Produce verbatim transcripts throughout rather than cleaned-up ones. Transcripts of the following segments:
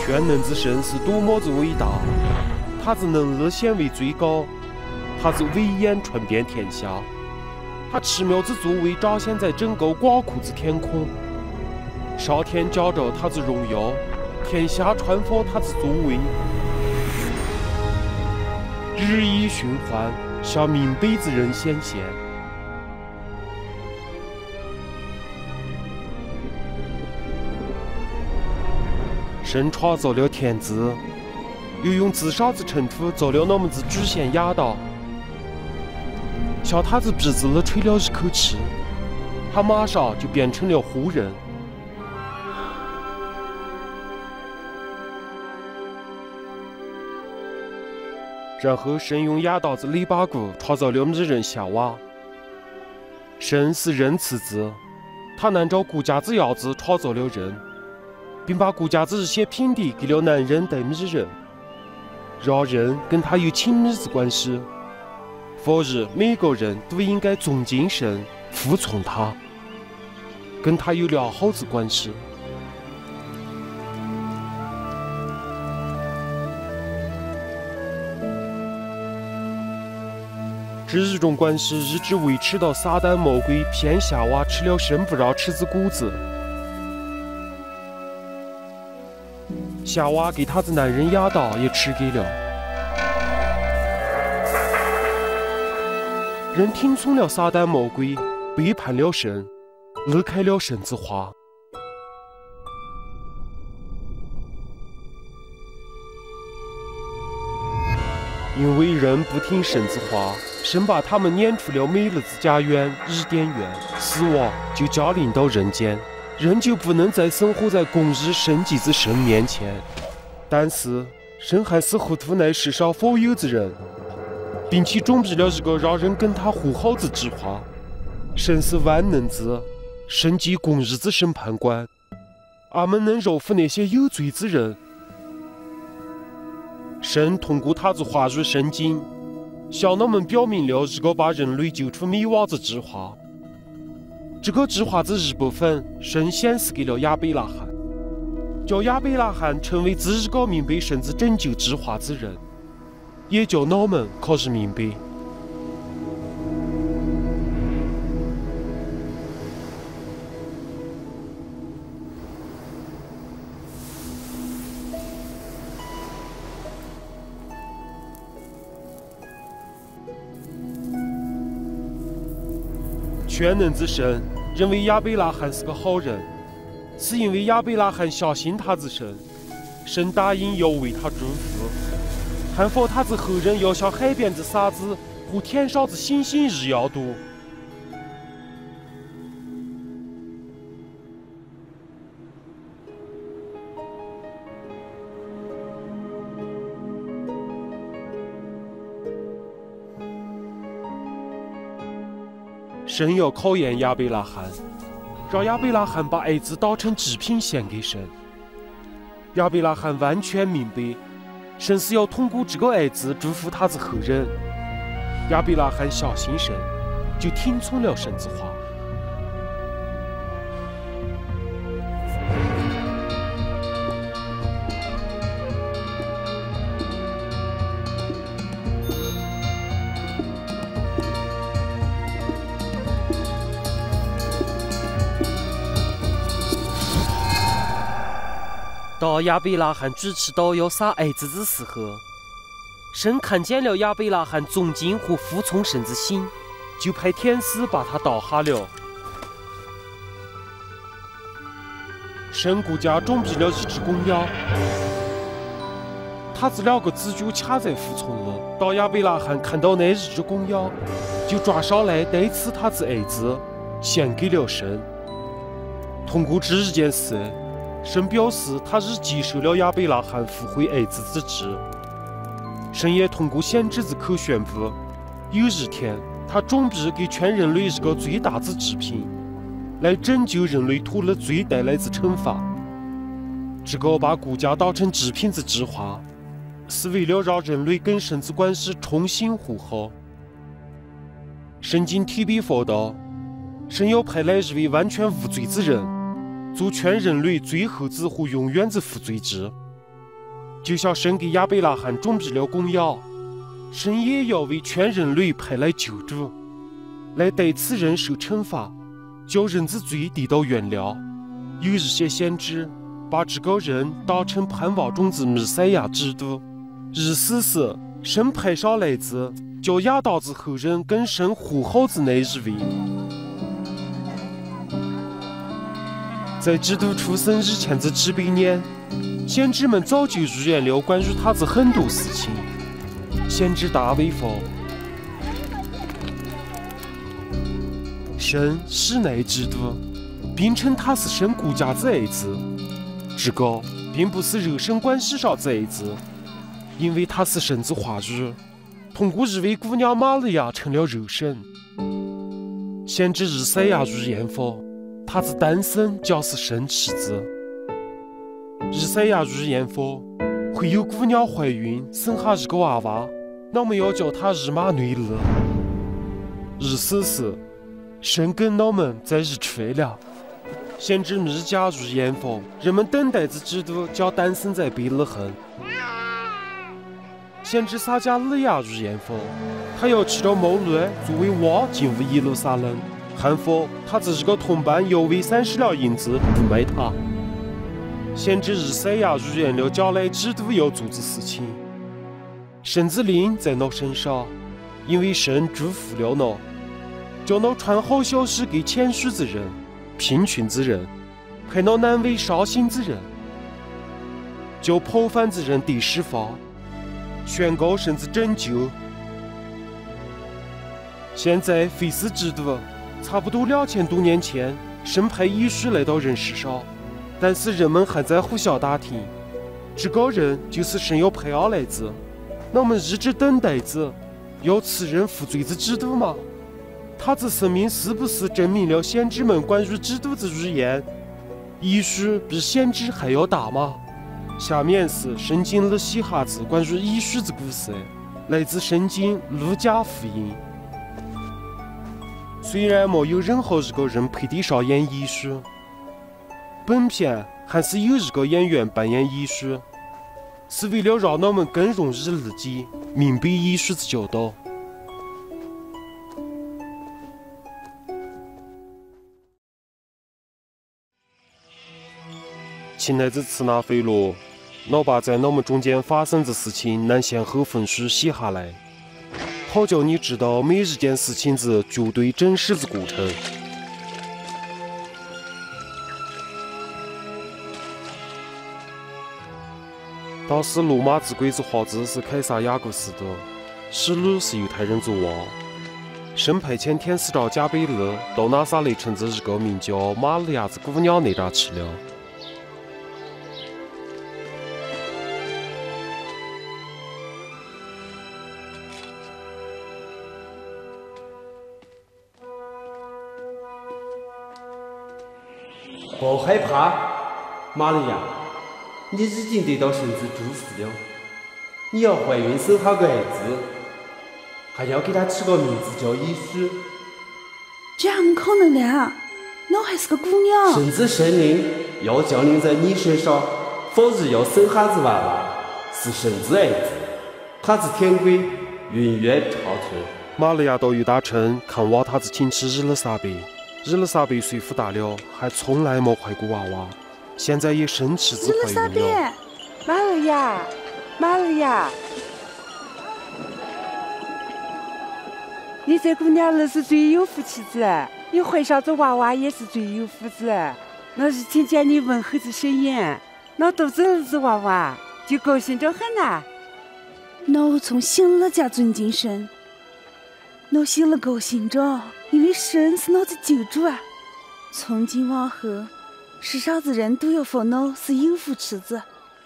全能之神是多么子伟大，他之能力显为最高，他之威严传遍天下，他奇妙之作为彰显在整个广阔之天空。上天驾着他之荣耀，天下传播他之作为，日益循环，向明白之人显现。神创造了天子，又用至上之尘土造了那么子主线亚当，向他之鼻子里吹了一口气，他马上就变成了活人。然后神用亚当子篱笆骨创造了女人夏娃。神是人赐子，他按照顾家子样子创造了人，并把顾家子一些品地给了男人带女人，让人跟他有亲密之关系。所以每个人都应该尊敬神，服从他，跟他有良好之关系。这一种关系一直维持到撒旦魔鬼骗夏娃吃了神不让吃之果子。夏娃给他的男人亚当也吃给了。人听从了撒旦魔鬼，背叛了神，离开了神之话。因为人不听神之话，神把他们撵出了美丽之家园伊甸园，死亡就降临到人间，人就不能再生活在公义圣洁之神面前。但是神还是糊涂乃世上所有之人，并且准备了一个让人跟他和好之计划。神是万能之、圣洁公义之审判官，俺们能饶恕那些有罪之人。神通过他之话语圣经，向我们表明了一个把人类救出灭亡之计划。这个计划之一部分，神显示给了亚伯拉罕，叫亚伯拉罕成为第一个明白神之拯救计划之人，也叫我们可以明白。全能之神认为亚伯拉罕是个好人，是因为亚伯拉罕相信他之神，神答应要为他祝福，还说他之后人要像海边之沙子和天上之星星一样多。神要考验亚伯拉罕，让亚伯拉罕把儿子当成祭品献给神。亚伯拉罕完全明白，神是要通过这个儿子祝福他之后人。亚伯拉罕相信神，就听从了神之话。当亚伯拉罕举起刀要杀儿子的时候，神看见了亚伯拉罕尊敬和服从神之心，就派天使把他刀下了。神顾家准备了一只公羊，他这两个字就卡在服从了。当亚伯拉罕看到那一只公羊，就抓上来带刺他之儿子，献给了神。通过这一件事，神表示他已接受了亚伯拉罕复活儿子之旨。神也通过先知之口宣布，有一天他准备给全人类一个最大之祭品，来拯救人类脱离罪带来之惩罚。这个把国家当成祭品之计划，是为了让人类跟神之关系重新和好。圣经特别说道，神要派来一位完全无罪之人，做全人类最后之和永远之负罪者。 就像神给亚伯拉罕准备了供养，神也要为全人类派来救主，来对此人受惩罚，叫人之罪得到原谅。有一些先知把这个人当成盼望中之弥赛亚基督，意思是神派上来子，叫亚当之后人跟神呼号之那一位。在基督出生以前的几百年，先知们早就预言了关于他的很多事情。先知大卫说：“神是那基督，并称他是神国家之儿子。这个并不是肉身关系上之儿子，因为他是神之话语，通过一位姑娘玛利亚成了肉身。先知以赛亚预言说，他之诞生将是神妻子。以赛亚预言说，会有姑娘怀孕生下一个娃娃，我们要叫他以马内利，意思是神跟我们在一起了。先知弥迦预言说，人们等待着基督将诞生在贝勒恒。先知撒迦利亚预言说，他要骑着毛驴作为王进入耶路撒冷，还说他这一个同伴要为三十两银子出卖他。先知以赛亚预言了将来基督要做的事情。神之灵在我身上，因为神祝福了我，叫我传好消息给谦虚之人、贫穷之人，派我难为伤心之人，叫剖饭之人得释放，宣告神之拯救。现在非是基督，差不多两千多年前，神派耶稣来到人世上，但是人们还在互相打听，这个人就是神要派上来子。我们一直等待着要此人负罪之基督吗？他的生命是不是证明了先知们关于基督的预言？耶稣比先知还要大吗？下面是圣经里写下子关于耶稣的故事，来自圣经路加福音。虽然没有任何一个人配得上演耶稣，本片还是有一个演员扮演耶稣，是为了让我们更容易理解、明白耶稣的教导。亲爱的茨纳菲罗，我把在我们中间发生的事情按先后顺序写下来，好叫你知道每一件事情的绝对真实的过程。当时罗马之贵之皇子是凯撒亚古斯都，希律是犹太人之王。神派遣天使长加贝勒到拿撒勒城的一个名叫玛利亚的姑娘那家去了。 不害怕，玛利亚，你已经得到神之祝福了。你要怀孕生下个儿子，还要给他起个名字叫耶稣。 这样不可能的啊！我还是个姑娘。 神之圣灵要降临在你身上，否则要生下子娃娃，是神之儿子，他之天规永远长存。 玛利亚到犹大城看望她的亲戚伊丽莎白。伊丽莎白岁数大了，还从来没怀过娃娃，现在也生妻子怀孕了。 玛利亚，玛利亚，你这姑娘儿是最有福气子，你怀上这娃娃也是最有福子。我一听见你问候的声音，我肚子里的娃娃就高兴着很呐。 我从心里加尊敬神，我心里高兴着。因为神是我的救主啊！从今往后，世上的人都要说我是有福气子。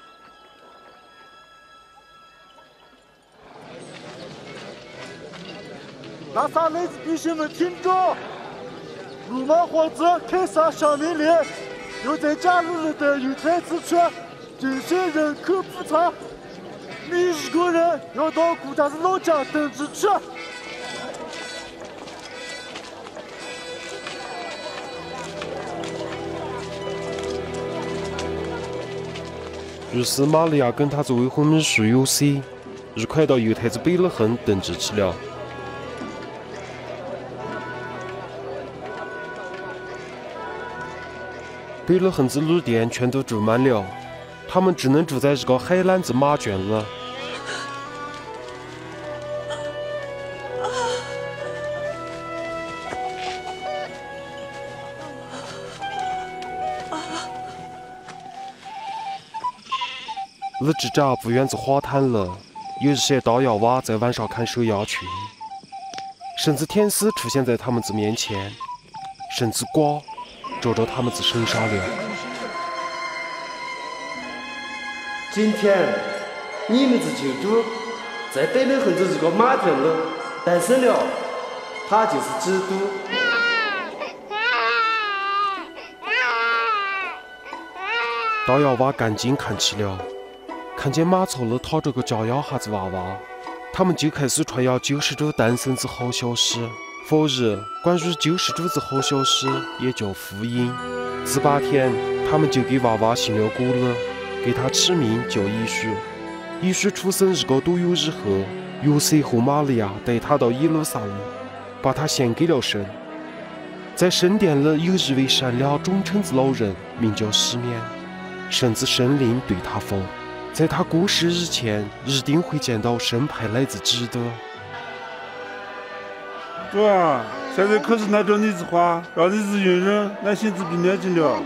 拿撒勒的弟兄们听着，罗马皇子凯撒下命令，要在假日的犹太之区进行人口普查，每一个人要到国家的老家登记去。 于是玛利亚跟她这未婚女婿尤西日快到犹太子贝勒恒等治去了。贝勒恒子旅店全都住满了，他们只能住在这个海懒子马圈了。日之家不远至花坛了，有一些刀伢娃在晚上看手鸦群，甚至天使出现在他们子面前，甚至光照着他们子身上了。 今天你们子救主在贝勒恒子这个马圈了诞生了，他就是基督。 刀伢娃赶紧看起了。看见马槽里躺着个家养哈子娃娃，他们就开始传扬救世主诞生之好消息。否日，关于救世主之好消息也叫福音。第八天，他们就给娃娃信了古了，给他起名叫耶稣。耶稣出生日个多月日后，约瑟和玛利亚带他到耶路撒冷，把他献给了神。在圣殿里有一位善良忠诚之老人，名叫西面，甚至圣灵对他说。在他过世日前，一定会见到神派来自基督。 主啊，现在可是拿着你的话，让你的孕人来信自比年纪了。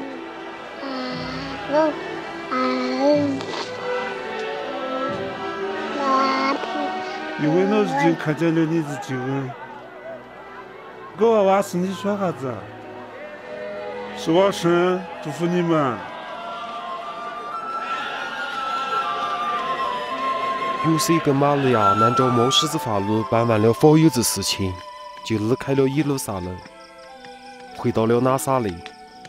因为我已经看见了你的救恩。这娃娃是你小孩子，是我神祝福你们。 约瑟跟玛利亚按照摩西之法律办完了所有的事情，就离开了耶路撒冷，回到了拿撒勒。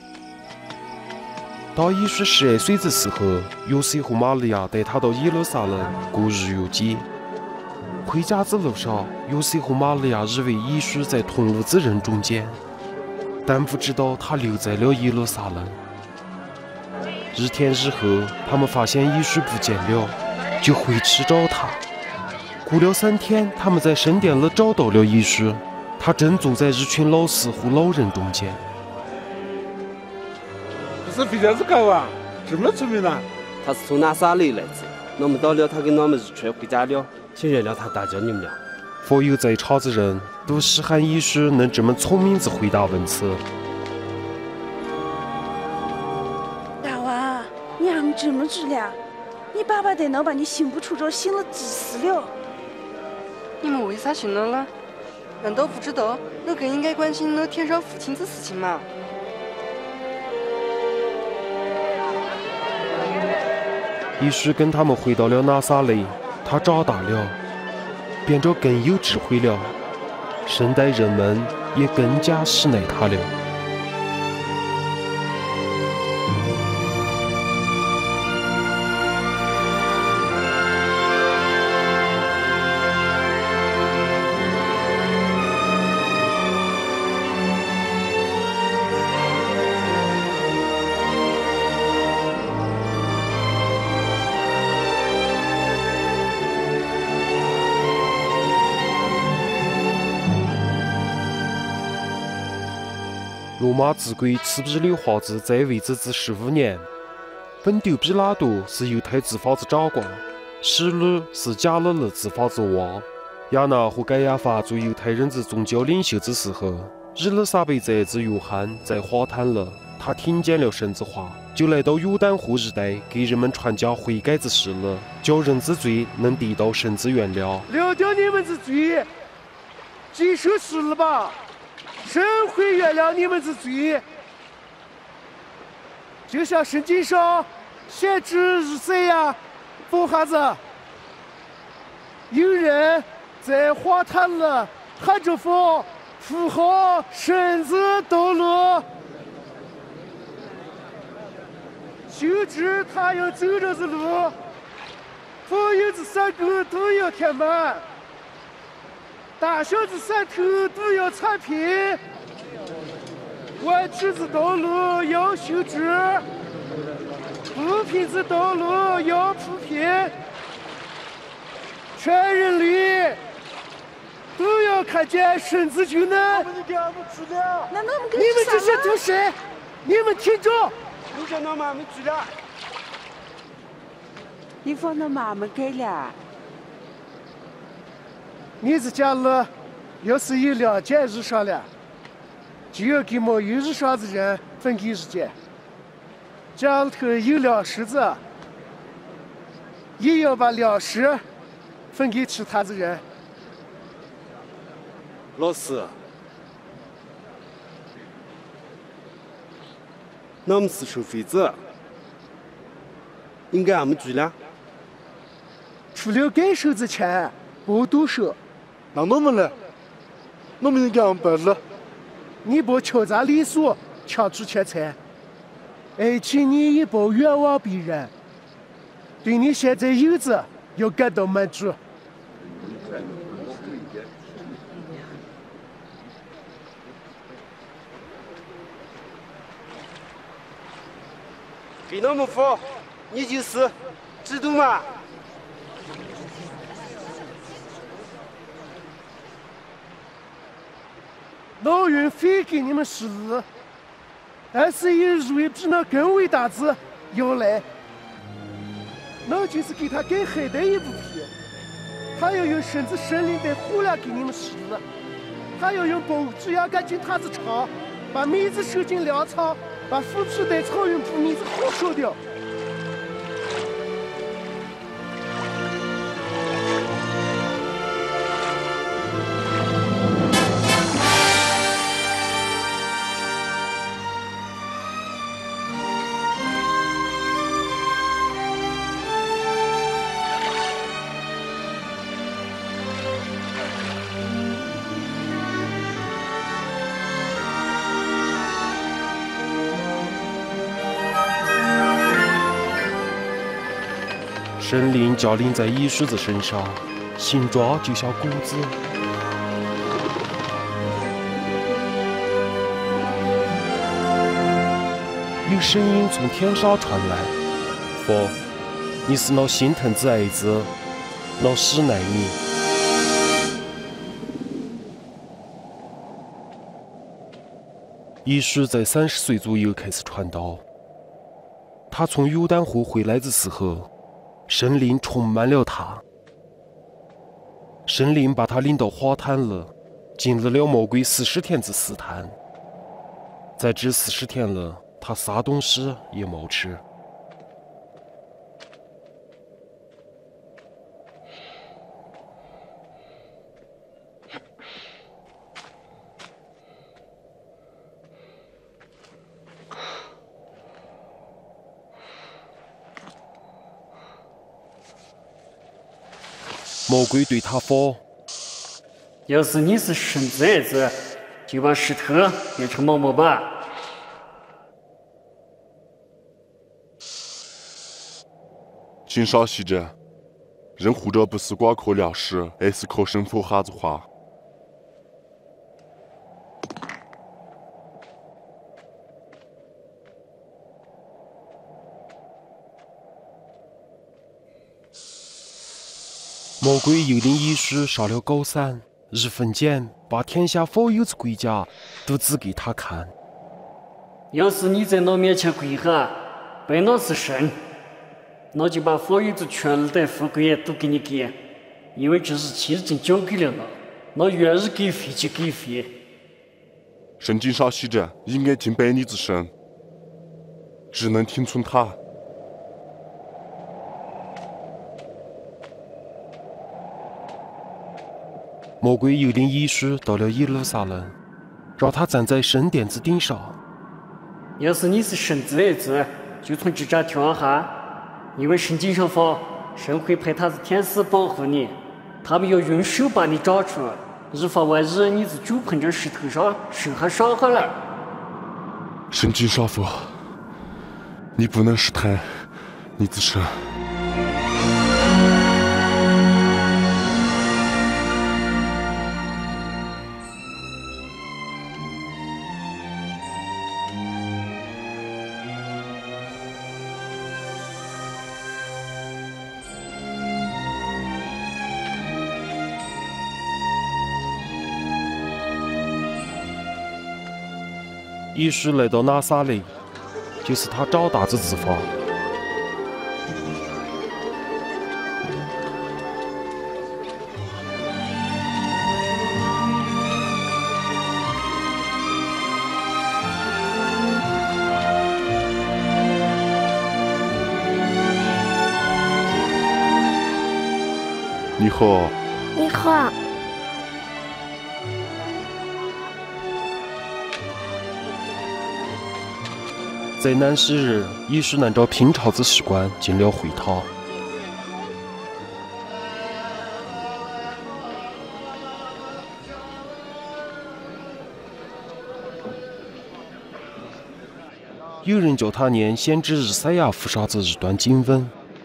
当耶稣十二岁的时候，约瑟和玛利亚带他到耶路撒冷过逾越节。回家之路上，约瑟和玛利亚以为耶稣在同路之人中间，但不知道他留在了耶路撒冷。一天日后，他们发现耶稣不见了。就回去找他。过了三天，他们在圣殿里找到了耶稣，他正坐在一群老师和老人中间。 这是非常之高啊，这么出名呢？ 他是从拿撒勒来的，我们到了他跟我们一块回家了，请原谅他打搅你们了。 所有在场的人都稀罕耶稣能这么聪明地回答问题。 大娃，你还没这么知了？你爸爸在那把你信不出这信了几次了？ 你们为啥信了呢？难道不知道我更应该关心我天上父亲的事情吗？ 耶稣跟他们回到了拿撒勒，他长大了，变得更有智慧了，圣代人们也更加喜爱他了。罗马之贵此比留华子在位之子十五年，本丢比拉多是犹太执法之长官，希律是加利利执法之王，亚那和盖亚法做犹太人之宗教领袖之时候，伊丽莎白侄子约翰在花坛里，他听见了神之话，就来到约旦河一带给人们传讲悔改之事了，叫人之罪能得到神之原谅。 了掉你们之罪，接受死了吧。神会原谅你们之罪，就像圣经上先知以赛亚说哈子，有人在花坛里喊着风，符合神之道路，修直他要走着的路，所有的山沟都要填满。大小的山头都要铲平，弯曲的道路要修直。 不平之道路要铺平，全人类都要看见神之救难。你给俺们去了， 那我们你们这些都谁？你们听着， 又叫俺妈们去了。 你放那妈妈给了。 你这家里要是有两件日上了，就要给没有日上的人分给日件。家里头有粮食子，也要把粮食分给其他的人。 老师，俺们是收费子，应该俺们追了。 除了该收的钱，不多收。 那我们呢？我们应该俺办了。 你不敲诈勒索，抢出钱财，而且你也不冤枉别人，对你现在有的要感到满足。 给俺们付，你就是知道吗？ 老人非给你们施礼，但是有一位比那更伟大的要来，那就是给他更黑的一部片。他要用身子神灵的火量给你们施礼，他要用宝珠压干净他的肠，把梅子收进粮仓，把腐皮带草原铺梅子火烧掉。 神灵降临在乙狮子身上，形状就像谷子。有声音从天上传来：“佛，你是那心疼之儿子，那使耐你。”乙狮在三十岁左右开始传道。他从约旦河回来的时候，神灵充满了他。神灵把他领到花坛里，经历了魔鬼四十天之试探。在这四十天里，他啥东西也没吃。魔鬼对他说：“ 要是你是神之儿子，就把石头变成馍馍吧。” 请稍息着，人活着不是光靠粮食，而是靠神佛哈子话。 魔鬼又领乙狮上了高山，一分间把天下所有的国家都指给他看。 要是你在我面前跪下，拜我是神，我就把所有的权力的富贵都给你给，因为这事情已经交给了我，我愿意给费就给费。 圣经上写着，应该敬拜你之神，只能听从他。 魔鬼又领乙狮到了耶路撒冷，让他站在圣殿之顶上。 要是你是神之儿子，就从这站跳下，因为圣经上说，神会派他的天使保护你，他们要用手把你抓住，以防万一你的脚碰着石头上，受下伤害了。 圣经上说，你不能试探你的神。 于是来到拿撒勒，就是他长大的地方。 你好。 你好。 在南昔日，耶稣按照平常的习惯进了会堂。有人叫他念先知以赛亚书上的一段经文。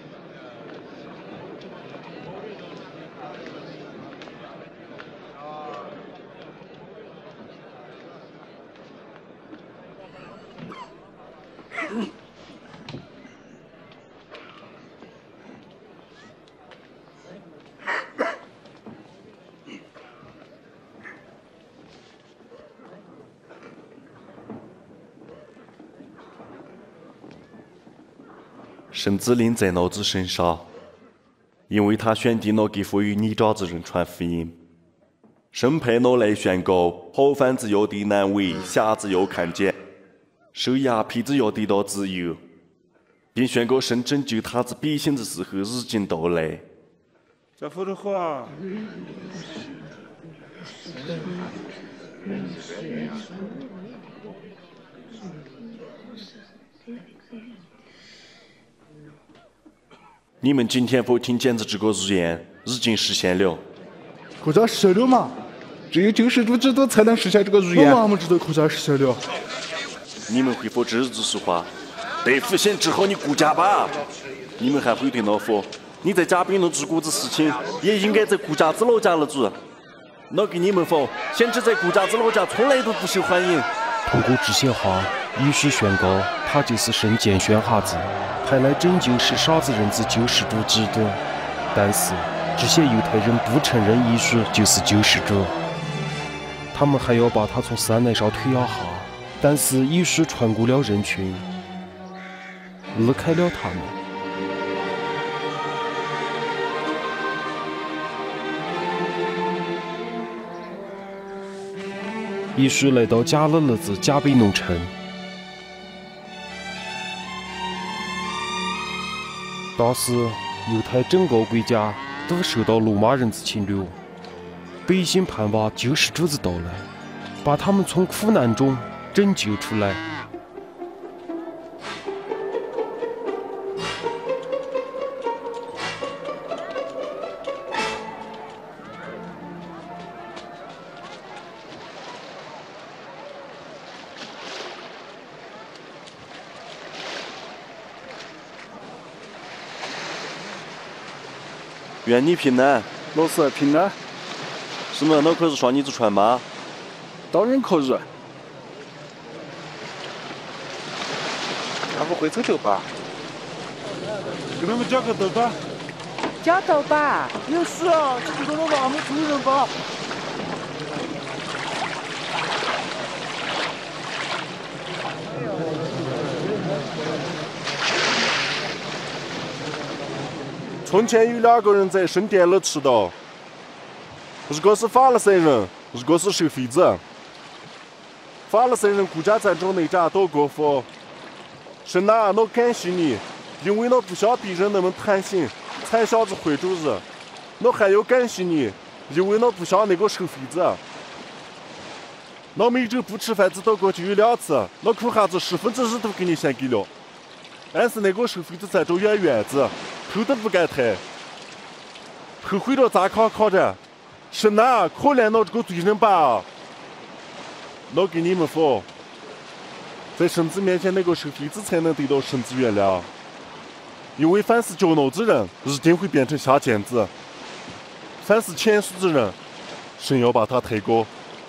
神子临在老子身上，因为他选定了给富于泥沼之人传福音，神派我来宣告：好贩子要得难为，瞎子要看见，手牙皮子要得到自由，并宣告神拯救他之百姓的时候已经到来。 这说的话。 你们今天否听见的这个预言已经实现了。 可咋实现了嘛？ 只有救世主基督才能实现这个预言。 我妈妈知道可咋实现了。 你们会否这日子说话？被复兴之后你顾家吧。你们还会对老夫，你在家边弄这股子事情，也应该在顾家子老家了做。我给你们说，先知在顾家子老家从来都不受欢迎。 通过这些话，于是宣告他就是神拣选哈子，派来拯救是傻子人之救世主基督。但是这些犹太人不承认耶稣就是救世主，他们还要把他从山崖上推下下。但是耶稣穿过了人群，离开了他们。耶稣来到加勒勒子加贝农城，当时犹太整个国家都受到罗马人的侵略，百姓盼望救世主的到来，把他们从苦难中拯救出来。 愿你平安， 老师平安。 是吗？那可以上你的船吗？ 当然可以。他们会走头吧？ 给他们加个头吧。 加头吧。 也是啊，这个让我们主人吧。 从前有两个人在圣殿里吃到，一个是法利赛人，一个是收费子。法利赛人顾家站中内站祷告说：“神啊，我感谢你，因为我不像别人那么贪心，才想着会主日。我还要感谢你，因为我不像那个收费子。我每周不吃饭只祷告就有两次，我苦哈子十分之一都给你献给了。但是那个收费子站着远远子。”头都不敢抬，后悔了咋扛扛着？神啊，可怜我这个罪人吧！我给你们说，在神子面前，那个收费子才能得到神子原谅，因为凡是骄傲之人，一定会变成下贱子；凡是谦虚之人，神要把他抬高。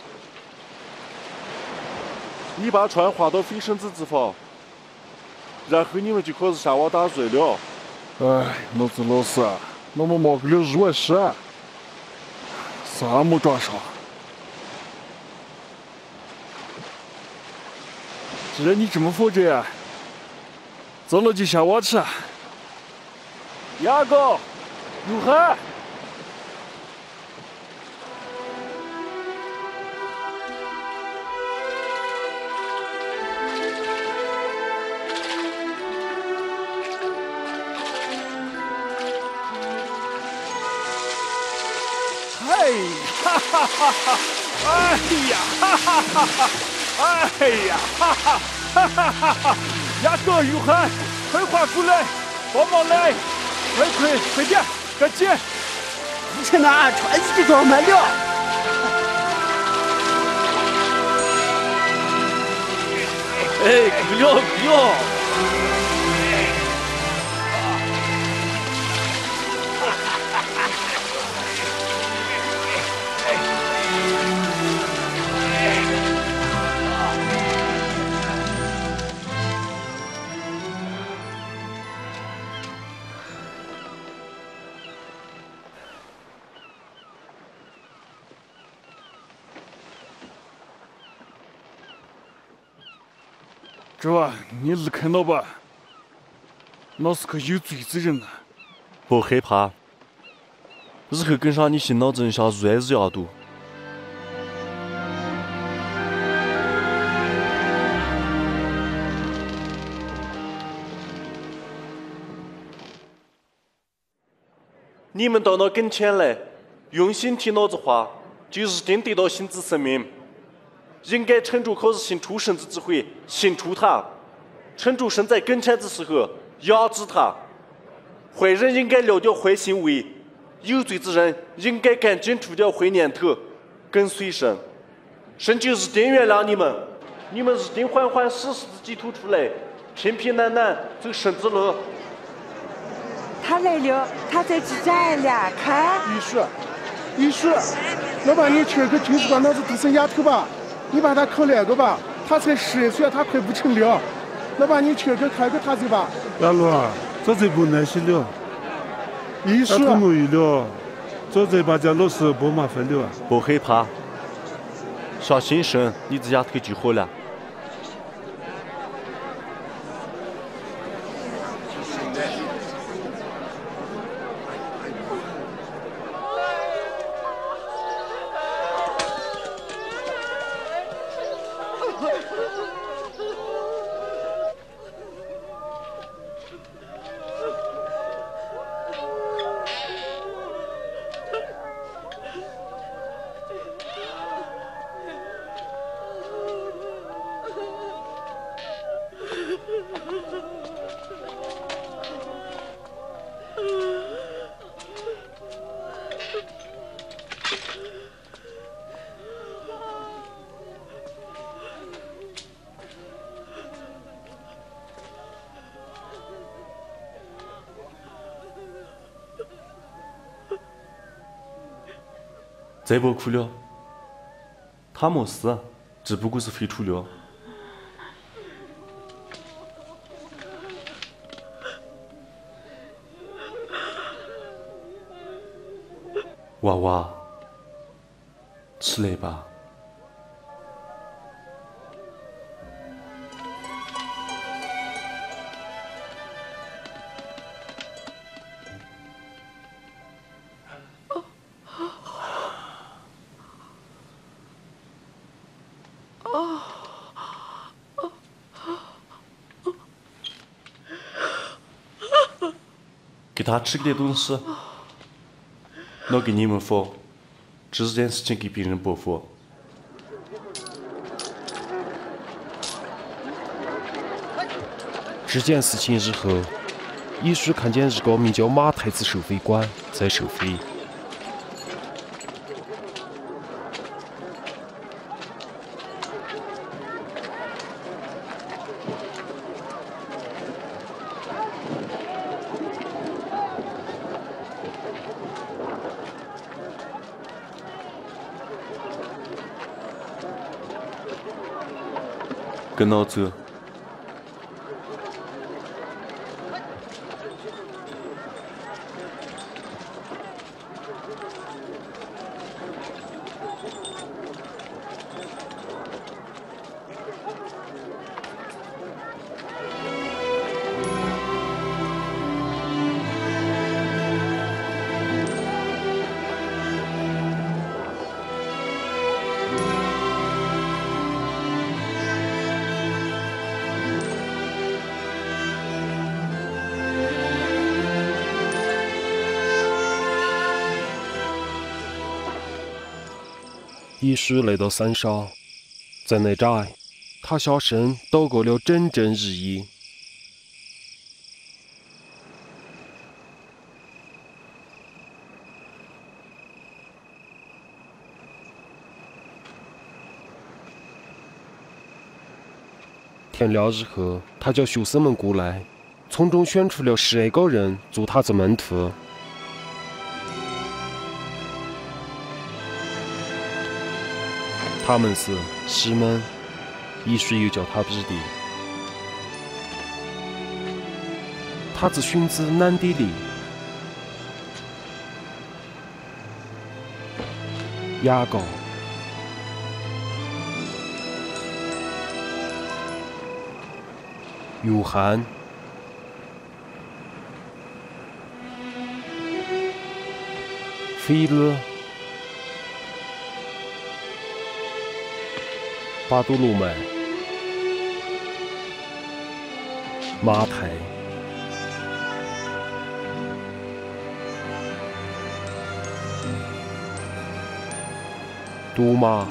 你把船划到飞绳子之方，然后你们就可以下网打水了。 哎，老子老师，我们冒个了意外事，啥没抓上？ 既然你这么负责，走了就下挖去。雅哥，如何？哎，哈哈哈哈！哎呀，哈哈哈哈！哎呀，哈哈哈哈哈！雅哥，如何？快划过来，帮忙来！快快快点，赶紧！ 不成啊，船子就装满了。 哎，够了够了！ 这娃，你是看到吧？那是个有罪之人呐！ 不害怕，日后跟上你新老镇下入爱日亚度。你们到那跟前来，用心听老子话，就一定得到新子生命。应该撑住口是行出神之智慧，行出他；撑住身在跟前之时候，压制他。坏人应该撂掉坏行为，有罪之人应该赶紧除掉坏念头，跟随神。神就一定原谅你们，你们一定缓缓死死的挤吐出来，平平安安走神之路。 他来了，他在挤站了，看。 医师，医师，老板，你缺个就是把脑子堵成丫头吧？你把他考两个吧，他才十岁，他快不成了。老板，你缺个开个他去吧。 老罗啊，这才不耐心了。 医师， 他母语了，这才把家老师不麻烦了。 不害怕，小心神，你这丫头就好了。再不哭了，他没事，只不过是飞出了。娃娃，起来吧。给他吃点东西，我给你们说，这件事情给别人不说。 这件事情日后，医师看见一个名叫马太子收费官在收费。 跟我走。 一叔来到山上，在那寨，他小声祷告了整整日夜。天亮以后，他叫学生们过来，从中选出了十二个人做他的门徒。他们是西门，一时又叫他彼得；他子荀子南底里，雅各、约翰、腓力、巴多罗买、马太、多马、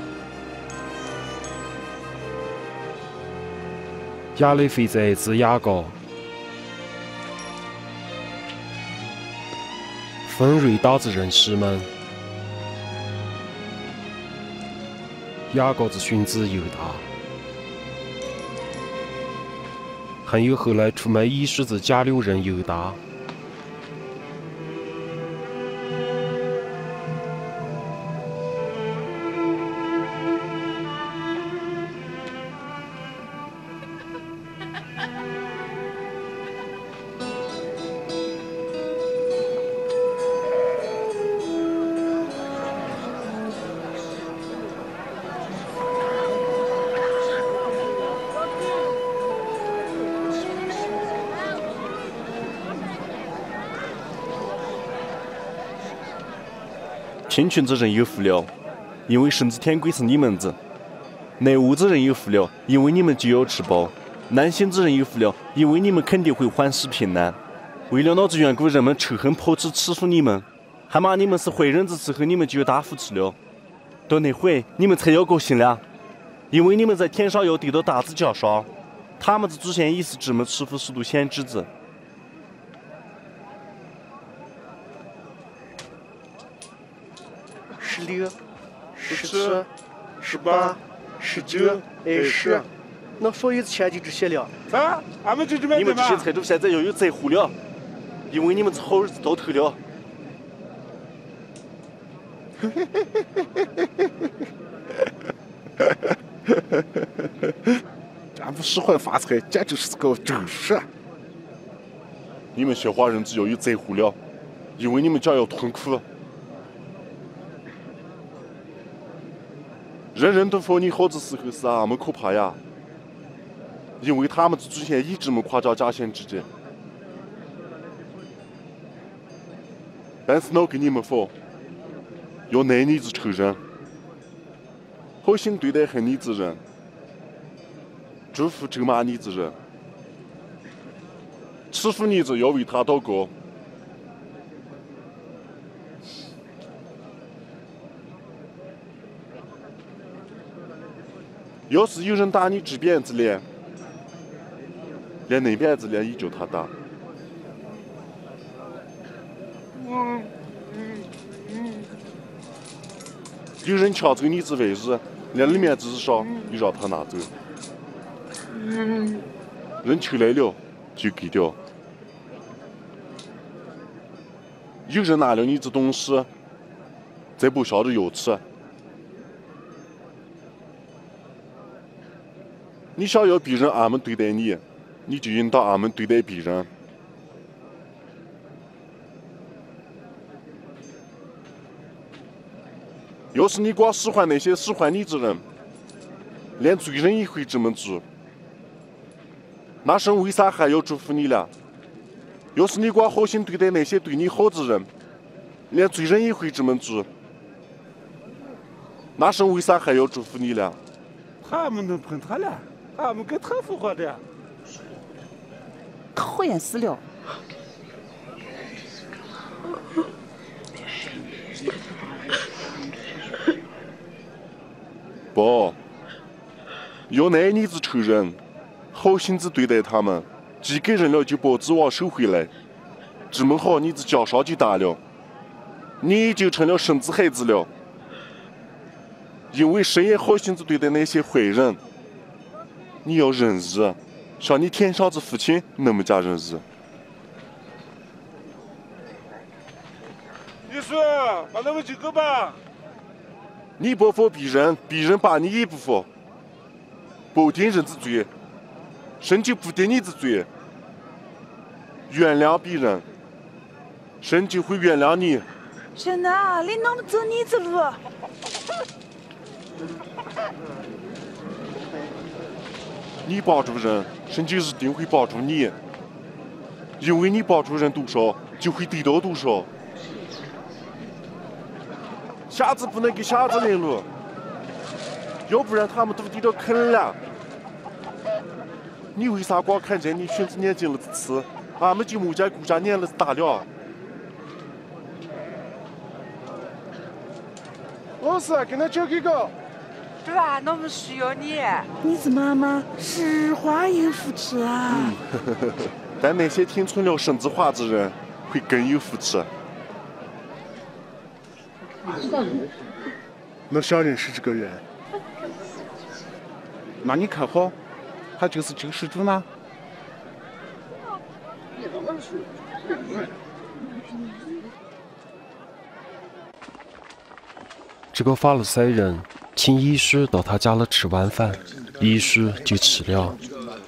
亚勒腓的儿子雅各、分瑞打子人西门、雅各子荀子犹大，还有后来出卖耶稣的加流人犹大。 青裙子人有福了，因为神之天国是你们子；内屋子人有福了，因为你们就有吃饱；难行之人有福了，因为你们肯定会欢喜平安。为了老子缘故，人们仇恨破齿欺负你们，还骂你们是坏人子，之后你们就有大福气了。到那会，你们才有高兴了，因为你们在天上要得到大子奖赏。他们的祖先也是这么欺负许多先知子。 十六、十七、十八、十九、二十，那所有的钱就这些了。 啥？俺们就这么你们这些财主现在要有灾祸了，因为你们的好日子到头了。 俺不使坏发财，简直是个正事。 你们些华人只要有灾祸了，因为你们将要痛苦。人人都说你好的时候是那么可怕呀，因为他们的祖先一直没夸张假先知的。但是我跟你们说，要爱你的仇人，好心对待恨你的人，祝福咒骂你的人，欺负你的要为他祷告。要是有人打你这边子脸，连那边子脸也叫他打。 嗯嗯嗯。 有人抢走你的位置，连里面纸上也让他拿走。 嗯。 人求来了就给掉。有人拿了你的东西，再不晓得要吃。你想要别人俺们对待你，你就应当俺们对待别人。要是你光喜欢那些喜欢你的人，连罪人也会这么做，那神为啥还要祝福你了？要是你光好心对待那些对你好的人，连罪人也会这么做，那神为啥还要祝福你了？ 他们能喷他了。俺们跟他复活的， 讨厌死了！ 不，要那妮子承认，好心子对待他们，寄给人了就把纸娃收回来，这么好妮子叫上就大了，你就成了神子孩子了。因为神也好心子对待那些坏人，你要仁义，像你天上子父亲那么加仁义。 你说，把那个几个吧。 你不服别人，别人把你也不服，不定人之罪，神就不定你之罪。原谅别人，神就会原谅你。 神呐，你那么走你的路。 你帮助人，神就一定会帮助你，因为你帮助人多少，就会得到多少。瞎子不能给瞎子领路，要不然他们都得到坑了。你为啥光看见你孙子念经了次，俺们就没见顾家念了大了？ 老师，给他交给个。 对啊，我们需要你。 你是妈妈，实话有福气啊。 嗯，但那些听从了神之话之人，会更有福气。 我想认识这个人。那你看好，他就是救世主吗？ 这个法利赛人请医师到他家里吃晚饭，医师就去了。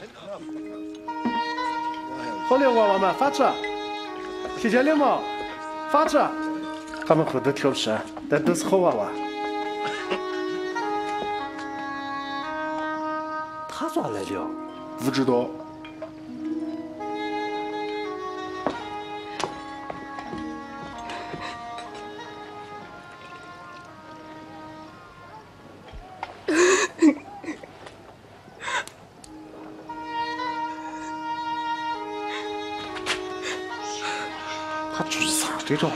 好了，娃娃们，发吃，听见了吗？发吃。他们活得调皮，但都是好娃娃。他咋来了？ 不知道。 他做啥来着？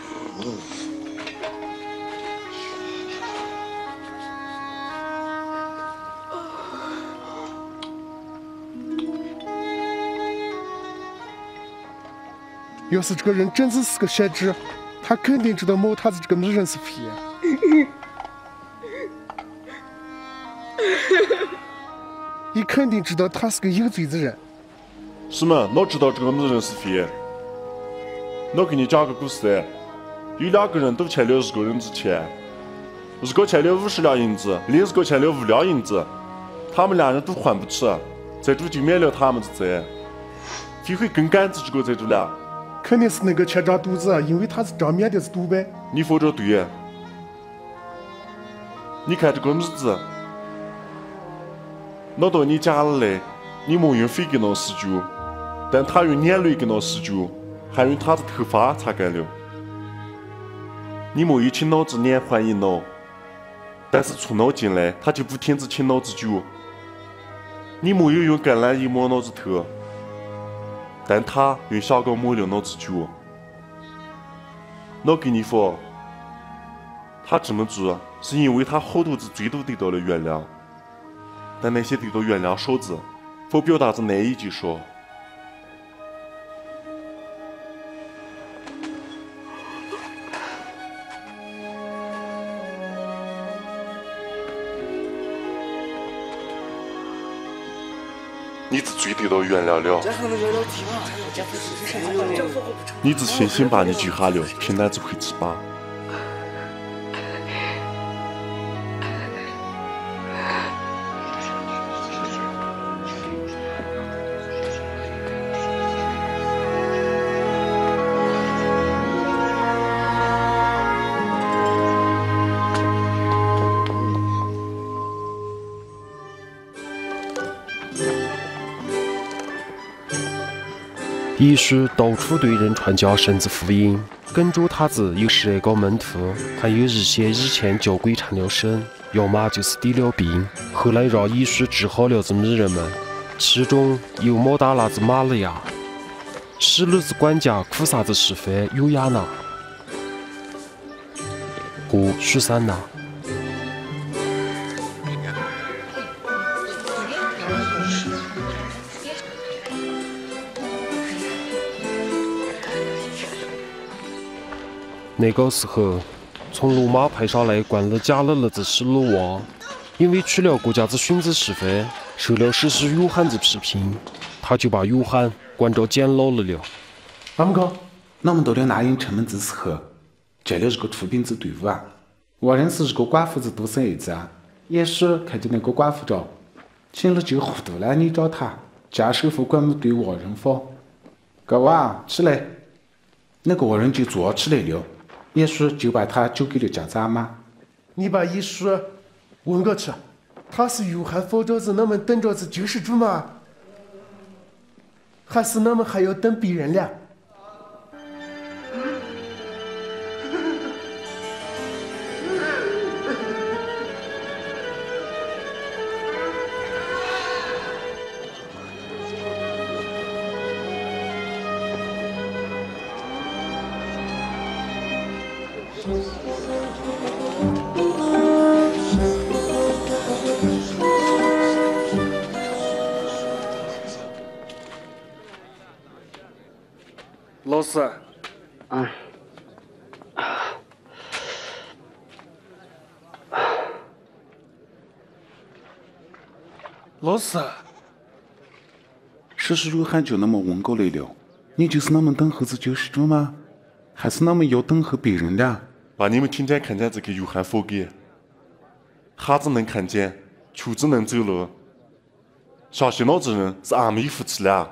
要是这个人真的是个先知，他肯定知道某他子这个女人是骗。你肯定知道他是个有罪的人。 是吗？我知道这个女人是骗。我给你讲个故事，有两个人都欠了一个人的钱，一个欠了五十两银子，另一个欠了五两银子，他们两人都还不起，债主就免了他们的债。谁会更赶子这个债主呢？ 肯定是那个欠账赌子，因为他是账面的是赌呗。 你说着对。你看这个女子，我到你家里来，你没用水给我洗脚，但她用眼泪给我洗脚，还用她的头发擦干了。你没有请老子脸欢迎我，但是从我进来，她就不停止请老子脚。你没有用橄榄油抹老子头，但他用小膏抹了老子脚。我跟你说，他这么做是因为他好多次罪都得到了原谅，但那些得到原谅少子，否表达着那一句说。你的罪得到原谅了，你只信心把你救下了，平安子回去吧。 医师到处对人传教神子福音，跟着他子有十二个门徒，还有一些以前教鬼缠了神，要么就是得了病，后来让医师治好了的女人们，其中有抹大拉子玛利亚，使女子管家苦萨子示范有亚娜和许三娜。 那个时候，从罗马派上来关了贾的儿子施罗旺，因为娶了国家子荀子是非，受了史诗约翰子批评，他就把约翰关着监牢了了。 阿姆哥，那么到了那英城门子时候，见了这个出兵子队伍啊，我认识这个寡妇子独生儿子啊，也是看见那个寡妇着，心里就糊涂了，你找他，家首富管不对外人法，个娃起来，那个外人就坐起来了。也许就把他交给了家长妈。 你把一说问过去，他是约翰佛着子，那么等着子救世主吗？还是那么还要等别人了？ 老师， 嗯， 老师， 史诗约翰就那么问过来了，你就是那么等候着救世主吗？还是那么要等候别人了？ 把你们听见看见这个约翰佛给，瞎子能看见，瘸子能走路，小心脑子人是阿弥夫妻俩。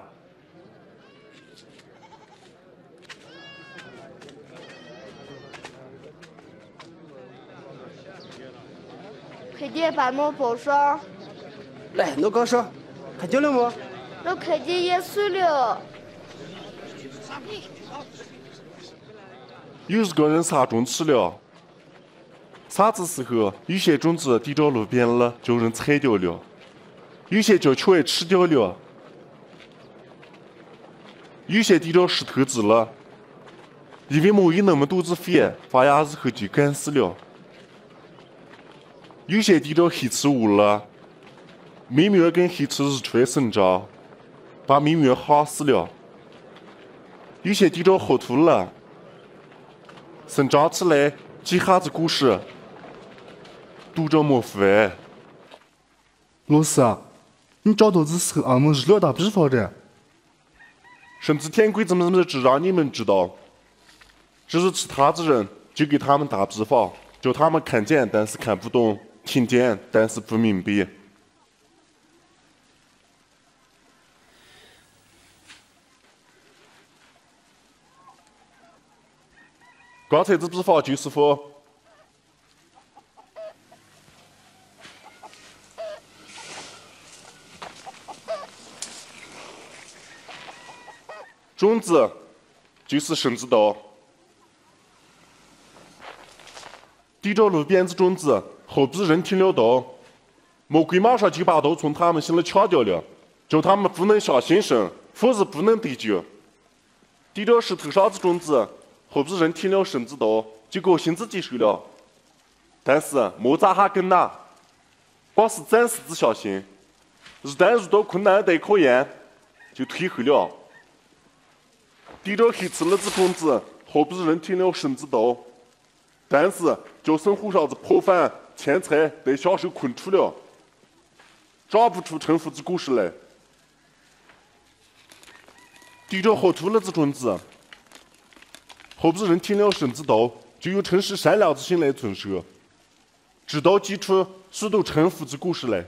看见白毛宝上， 来，我刚说，看见了吗？ 我看见耶稣了。 有一个人撒种吃了，撒子时候，有些种子滴着路边了，就人踩掉了；有些叫雀儿吃掉了；有些滴着石头子了，因为没有那么多子肥，发芽之后就干死了；有些滴着黑刺物了，蜜苗跟黑刺日出来生长，把蜜苗吓死了；有些滴着好土了。生长起来，几下子故事，读着没烦。 老师啊，你找到的时候，俺们是两大比方的。 甚至天规怎么怎么只让你们知道，只是其他的人就给他们打比方，叫他们看见但是看不懂，听见但是不明白。刚才这比方就是说，种子就是绳子刀，滴着路边子种子，后边人听了刀，魔鬼马上就把刀从他们心里抢掉了，叫他们不能相信神，否则不能得救。滴着石头上子种子。后边人听了绳子刀，就高兴自己受了，但是没扎下根呐，光是暂时只相信，一旦遇到困难得考验，就退后了。滴着黑刺了子种子，后边人听了绳子刀，但是叫生活上子破饭钱财得享受困处了，长不出成福之故事来。滴着好土了子种子。后边人听了绳子刀，就有诚实善良之心来遵守，知道记出许多成福之故事来。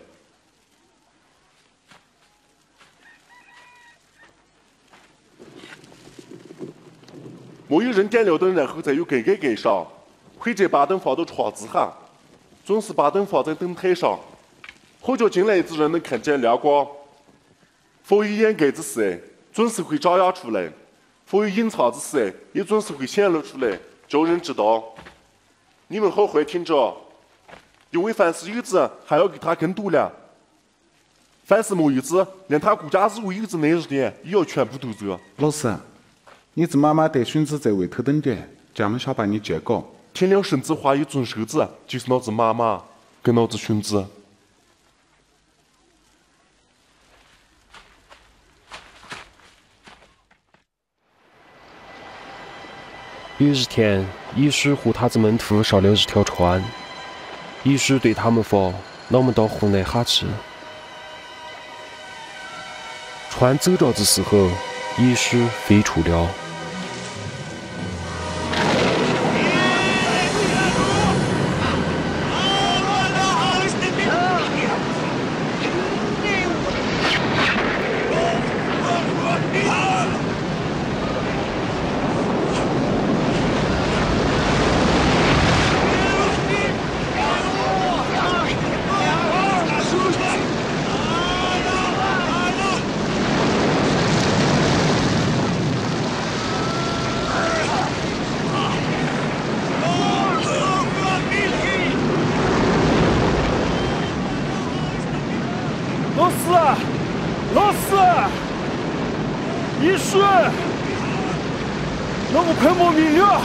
没有人点了灯，然后再又盖盖盖上，会将把灯放到窗子下，总是把灯放在灯台上，好叫进来之人能看见亮光。放有掩盖之时，总是会照亮出来。放有隐藏之事，也总是会显露出来，叫人知道。你们好好听着，因为凡是有子，还要给他更多了；凡是没有子，连他顾家日为有子那一点，也要全部都走。 老师，你这妈妈带孙子在外头等着，家们想把你接过。 听了孙子话又遵守子，就是老子妈妈跟老子孙子。 有一天，医师和他子门徒上了一条船，医师对他们说：“那我们到湖内哈去。”船走着的时候，医师飞出了。 老师，老师，医师，那我快没命了，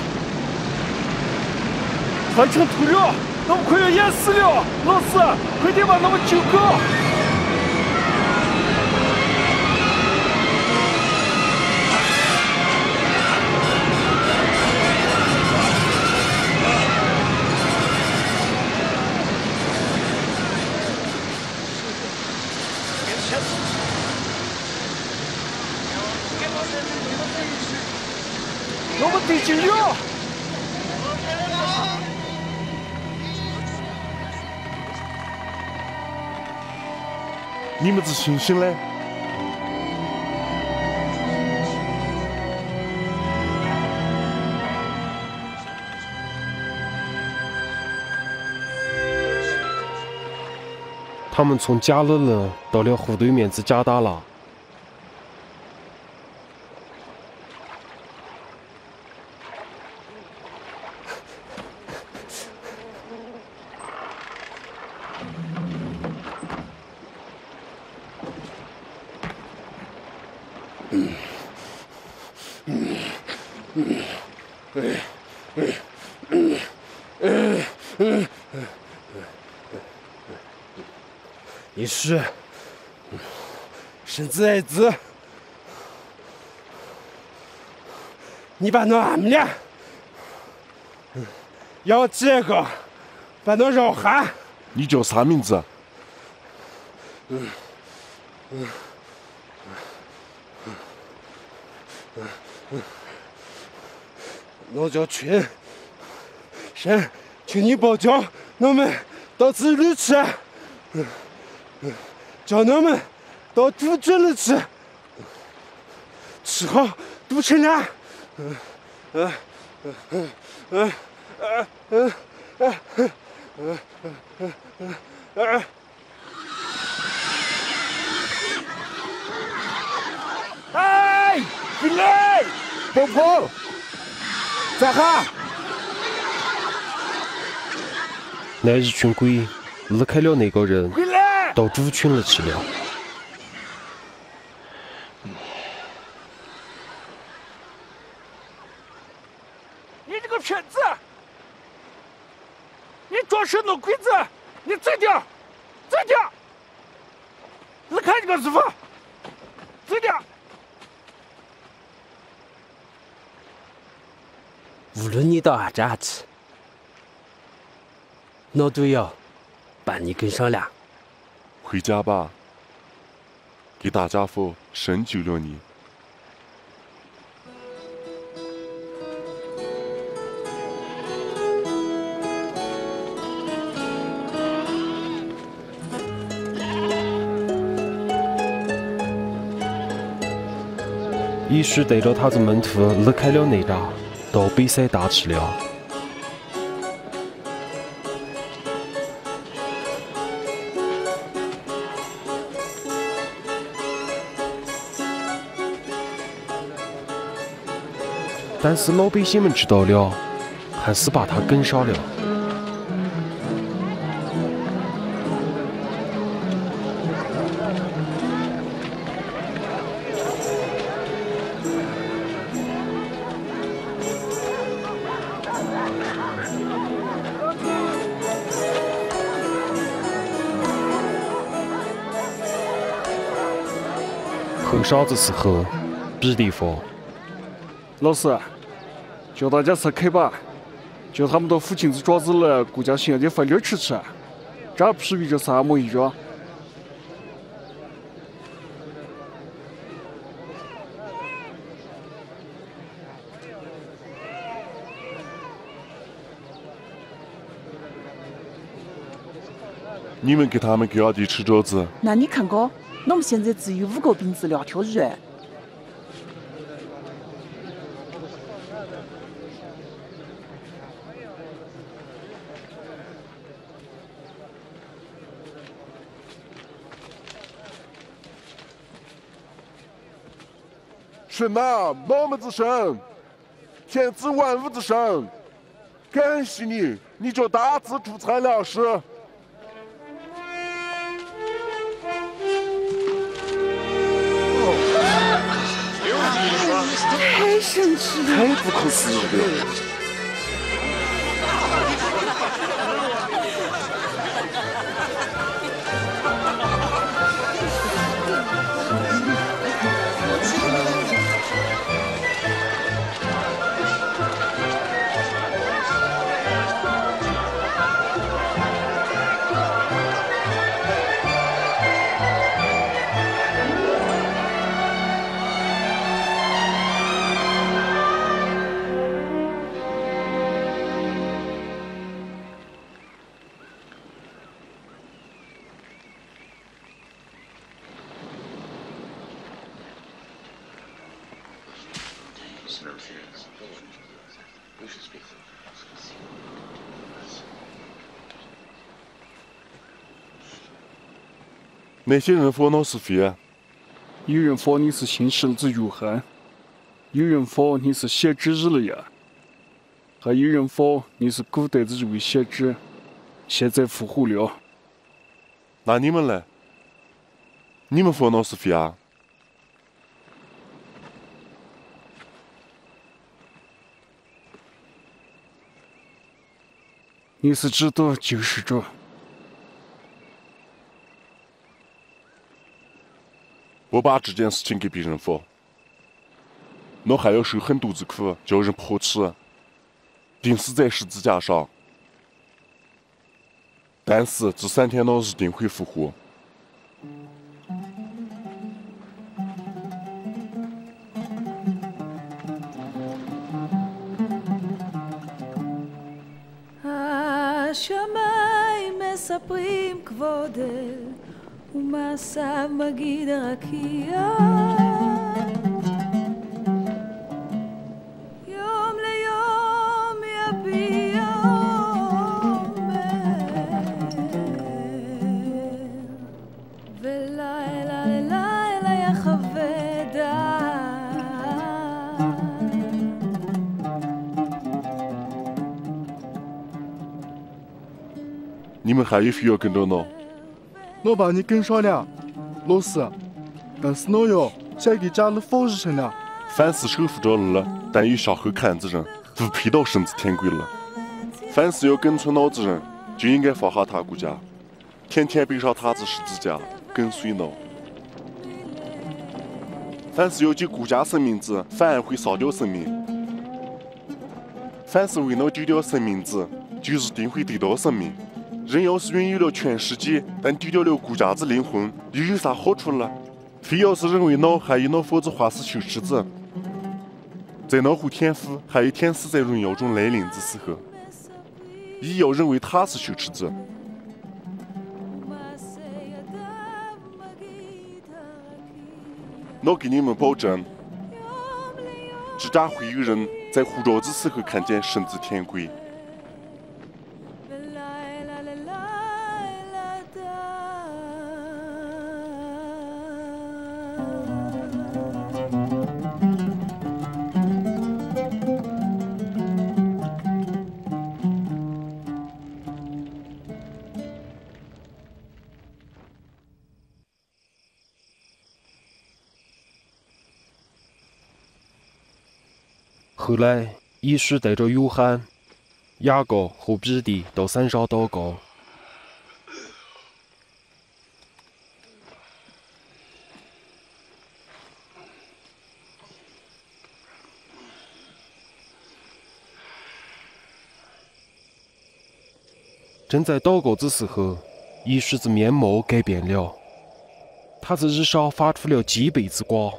快成秃了，那我快要淹死了！老师，快点把那我救个！我们得救了！ 你们这醒醒嘞？ 他们从加勒勒到了湖对面之加达拉。 嗯嗯嗯嗯嗯嗯嗯嗯医师，身子矮子，你把那俺们俩，要这个，把那绕寒。 你叫啥名字？ 嗯嗯。我叫群，神，求你保佑我们到此路去，嗯嗯，叫我们到杜鹃路去，吃好杜成了，嗯嗯嗯嗯嗯嗯嗯嗯嗯嗯嗯嗯。 哎，进来，婆婆，在哈。 那一群鬼离开了那个人，到猪群里去了。 你这个骗子！你装神弄鬼子！你走掉，走掉！离开这个师傅，走掉！ 无论你到哪家去，我都要把你跟上来。 回家吧，给大家说，神救了你。 医师带着他的门徒离开了那扎，到比赛大去了。但是老百姓们知道了，还是把他跟上了。后晌子时候，彼得说：“ 老师， 叫大家吃开吧，叫他们到父亲子爪子了，顾家现的饭点吃吃，这不是与这啥模一样？ 你们给他们给二弟吃肘子。 那你看过，我们现在只有五个饼子，两条鱼。 神呐，我们之神，天子万物之神，感谢你，你这大自助餐了事。 太神奇了！ 太不可思议了！那些人说我是非， 有人说你是新世子约翰，有人说你是先知以利亚，还有人说你是古代的一位先知，现在复活了。 那你们呢？你们说我是非啊？ 你是指的救世主。 我把这件事情给别人说，我还要受很肚子苦，叫人抛弃，钉死在十字架上。但是这三天我一定会复活。 השמיים מספרים כבודך ומעשיו מגיד הרקיע יום ליום יביע אומר ולילה ללילה יחווה דעת 你们还有需要跟着我？ 我把你跟上了，老师。但是我要先给家里放日程了。 凡是守护着儿，但有向后看之人，不配到神之天国了。凡是要跟从我之人，就应该放下他国家，天天背上他之十字架，跟随我。凡是要救国家生命之，反而会杀掉生命；凡是为了丢掉生命之，就一定会得到生命。人要是拥有了全世界，但丢掉了国家之灵魂，又有啥好处呢？非要是认为我还有那佛子话是羞耻子，在那户天父还有天使在荣耀中来临之时候，也要认为他是羞耻子。我给你们保证，只咋会有人在护照之时候看见神之天国。 后来，耶稣带着约翰、雅各和彼得到山上祷告。 正在祷告之时候，一狮子面貌改变了，他在日上发出了脊背之光。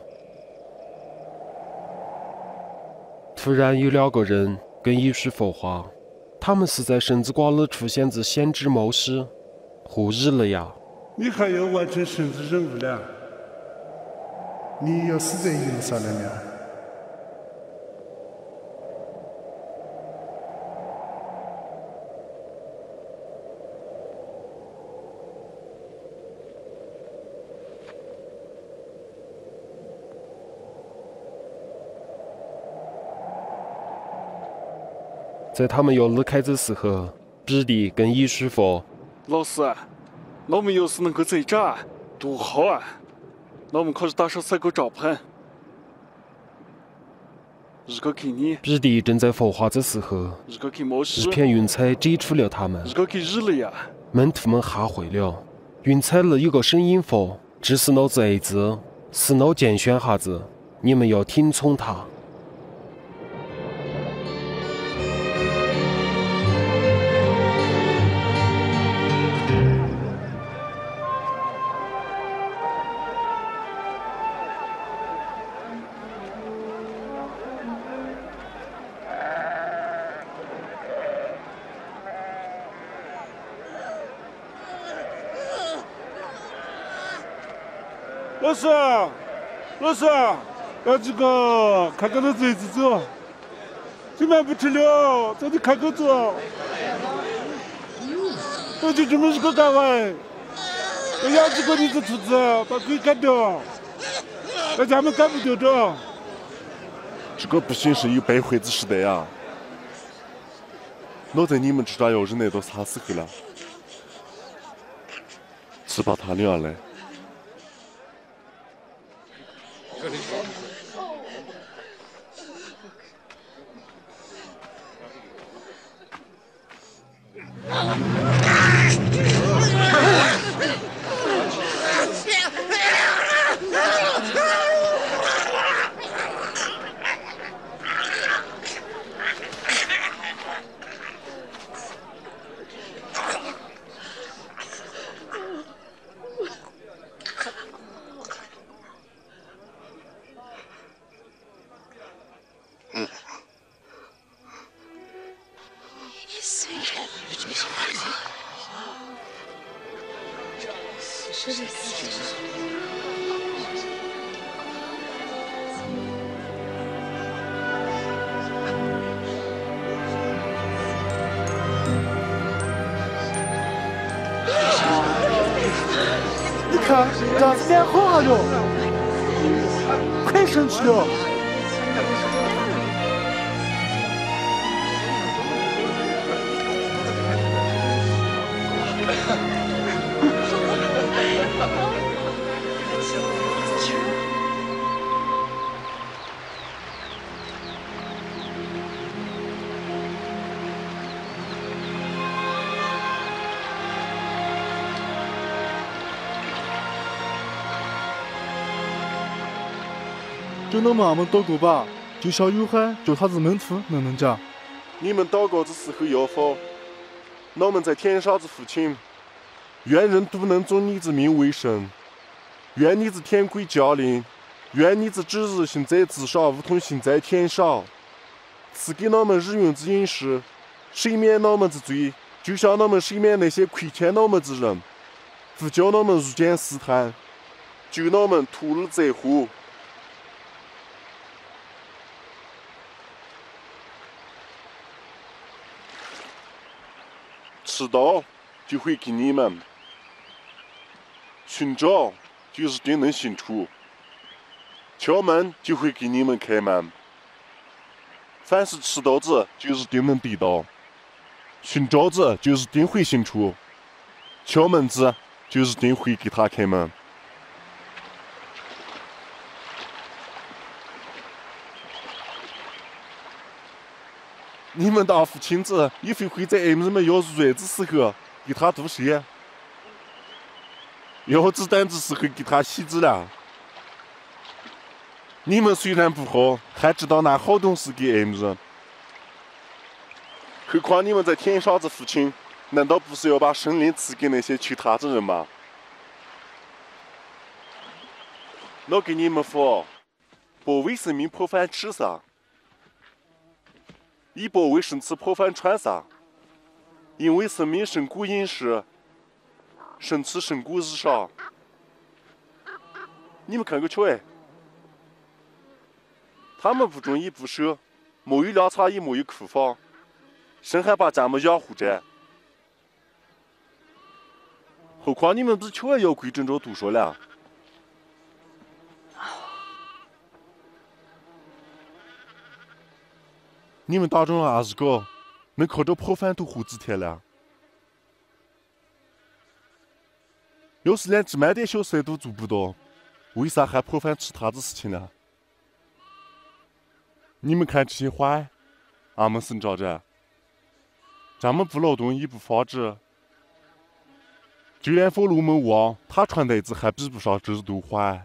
突然有两个人跟一狮说话，他们是在神之光里出现在先知谋士。护日了呀！ 你还要完成神之任务了。 你要死在耶路撒冷了。 在他们要离开的时候，彼得跟耶稣说：“ 老师，那我们要是能够在这，多好啊！那我们可以打上三个帐篷。如果给你， 彼得正在说话的时候， 如果给毛一片云彩遮住了他们。 如果给日了呀！ 门徒们吓坏了。云彩里有个声音说：“这是我的儿子，是我拣选下子，你们要听从他。” 老师，老师，要这个看看那子子走，今晚不吃了，早点看个走。我就这么一个岗位，我养几个你的兔子，把鬼干掉，大家们干不掉着。 这个不行，是有背惠子时代呀！我在你们之中要忍耐到啥时候了？吃饱他俩来。 你看，这子变好了，快生气了。就那么俺们祷告吧，就像约翰叫他的门徒能能讲。 你们祷告的时候要说：我们在天上的父亲，愿人都能尊你的名为圣，愿你的天国降临，愿你的旨意行在地上，如同行在天上。赐给我们日用的饮食，赦免我们的罪，就像我们赦免那些亏欠我们的人，不叫我们入见试探，救我们脱离灾祸。迟到就会给你们，寻找就一定能寻出，敲门就会给你们开门。凡是迟到者，就一定能得到；寻找者就一定会寻出，敲门者就一定会给他开门。你们大父亲子也会会在儿女们要入园的时候给他读鞋，要子弹的时候给他洗子了。你们虽然不好，还知道拿好东西给儿女，何况你们在天上的父亲， 难道不是要把生灵赐给那些其他的人吗？我给你们说，不为生命破饭吃啥，亦不为生死破饭穿啥，因为生命胜过饮食，生死胜过日少。你们看个瞧哎，他们不种亦不收，没有粮草亦没有库房，谁还把家们养活着？何况你们不是瞧要规整着读书了？你们打中了二十个，能靠着破饭都活几天了？要是连这么点小事都做不到，为啥还破饭吃他的事情呢？你们看这些花，俺们生长着，咱们不劳动也不发指，就连佛罗门王，他穿袋子还比不上这朵花。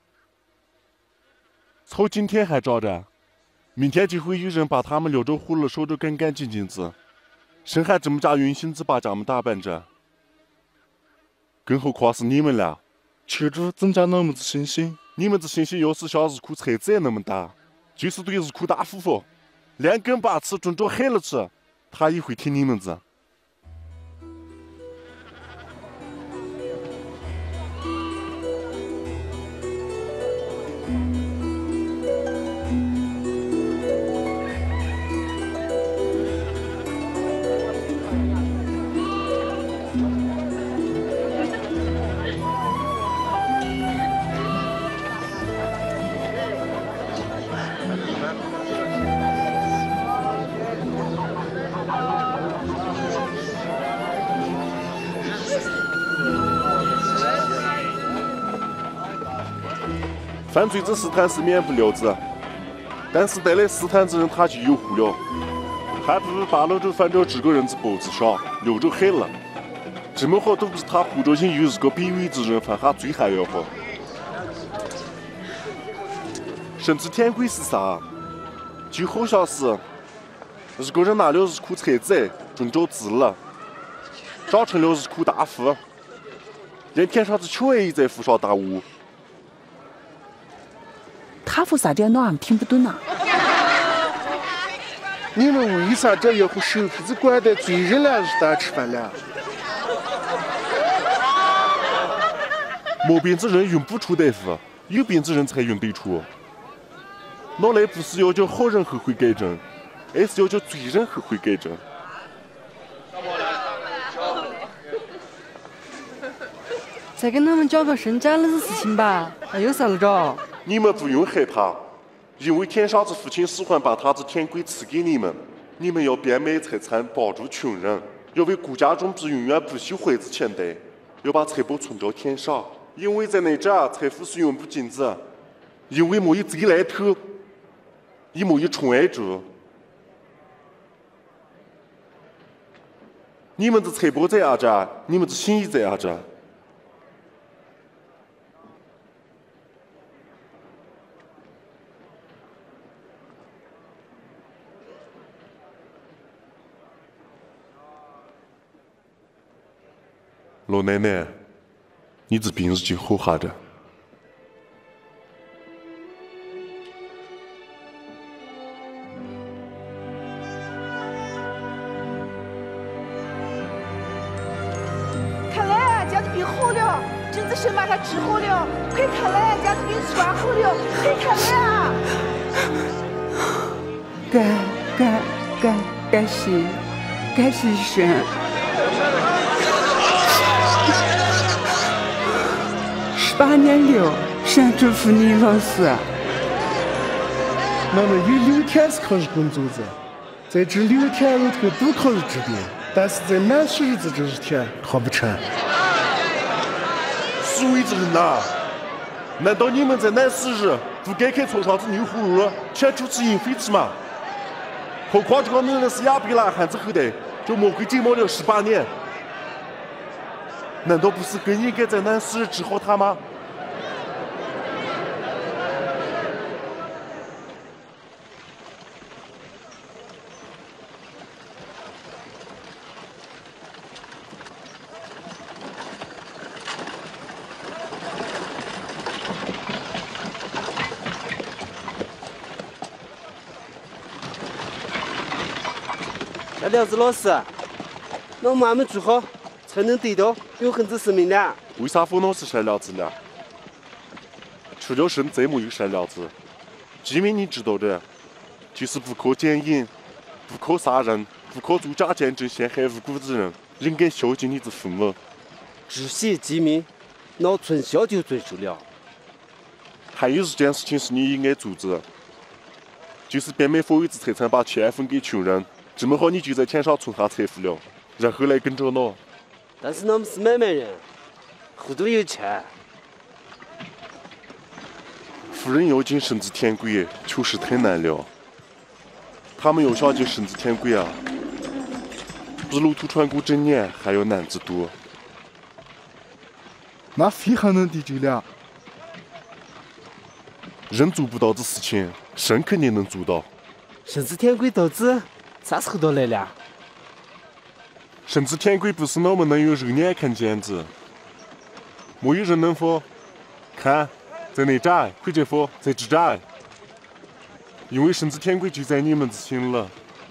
草今天还长着，明天就会有人把他们撩着胡了，收着干干净净子，谁还这么加用心子把咱们打扮着？更何况是你们了。 求主增加我们的信心。 你们的信心要是像日库车子那么大，就是对日库大夫说，连根拔刺准着黑了吃，他也会听你们子。犯罪者试探是免不了子，但是带来试探之人他就有福了，还不如把老周翻到这个人子脖子上，留着黑了。这么好都不是他护着引诱这个卑微之人犯下罪还要好。甚至天规是啥？就好像是日个人拿了日库车子准着字了，长成了日库大夫，连天上子球也在扶上大屋。 他说啥的，我俺听不懂呐。 你们为啥这要和手皮子管得罪人了日大吃饭了？ 没病之人用不出大夫，有病之人才用得出。那来不是要叫好人后悔改正，而是要叫罪人后悔改正。 再跟他们讲个生家的事情吧，还有啥了着？ 你们不用害怕，因为天上之父亲喜欢把他的天规赐给你们。你们要变卖财产，帮助穷人，要为国家种植永远不朽花子钱袋，要把财宝存到天上，因为在那这财富是永不尽止，因为没有贼来偷，也没有虫挨蛀。你们的财宝在哪着？你们的心意在哪着？老奶奶，你这病日就好下着。 看来俺家的病好了，真子神把他治好了。快看来，俺家的病全好了，快看来啊！ 感感感感谢感谢神。八年了，神祝福你老师。 我们有六天是靠日工作的，在这六天里头都靠日治病，但是在南十日子这一天靠不成。 所谓之人呐，难道你们在南十日不该开床上子牛葫芦，钱出去银费去吗？何况这个女人是亚比拉罕子后代，就魔鬼经冒了十八年。难道不是更应该在南十日治好他吗？ 小梁子老师，那我们俺们做好，才能得到永恒之生命的。 为啥说我是善良子呢？除了生这么一个善良子，基民你知道的，就是不可奸淫，不可杀人，不可作假见证陷害无辜之人，应该孝敬你的父母。 知悉基民，那从小就遵守了。 还有一件事情是你应该做的，就是别买火一子财产把钱分给穷人，这么好你就在钱上存下财富了，然后来跟着我。 但是我们是买卖人，户头有钱。 富人要进绳子天轨，确实太难了。他们要想进绳子天轨啊，比路途穿过整年还要难得多。 那非还能得救了？ 人做不到的事情，神肯定能做到。 绳子天轨到底啥时候到来了？ 绳子天轨不是我们能用肉眼看见的，没有人能说，看，在那站，或者说在这站，因为绳子天轨就在你们之前了。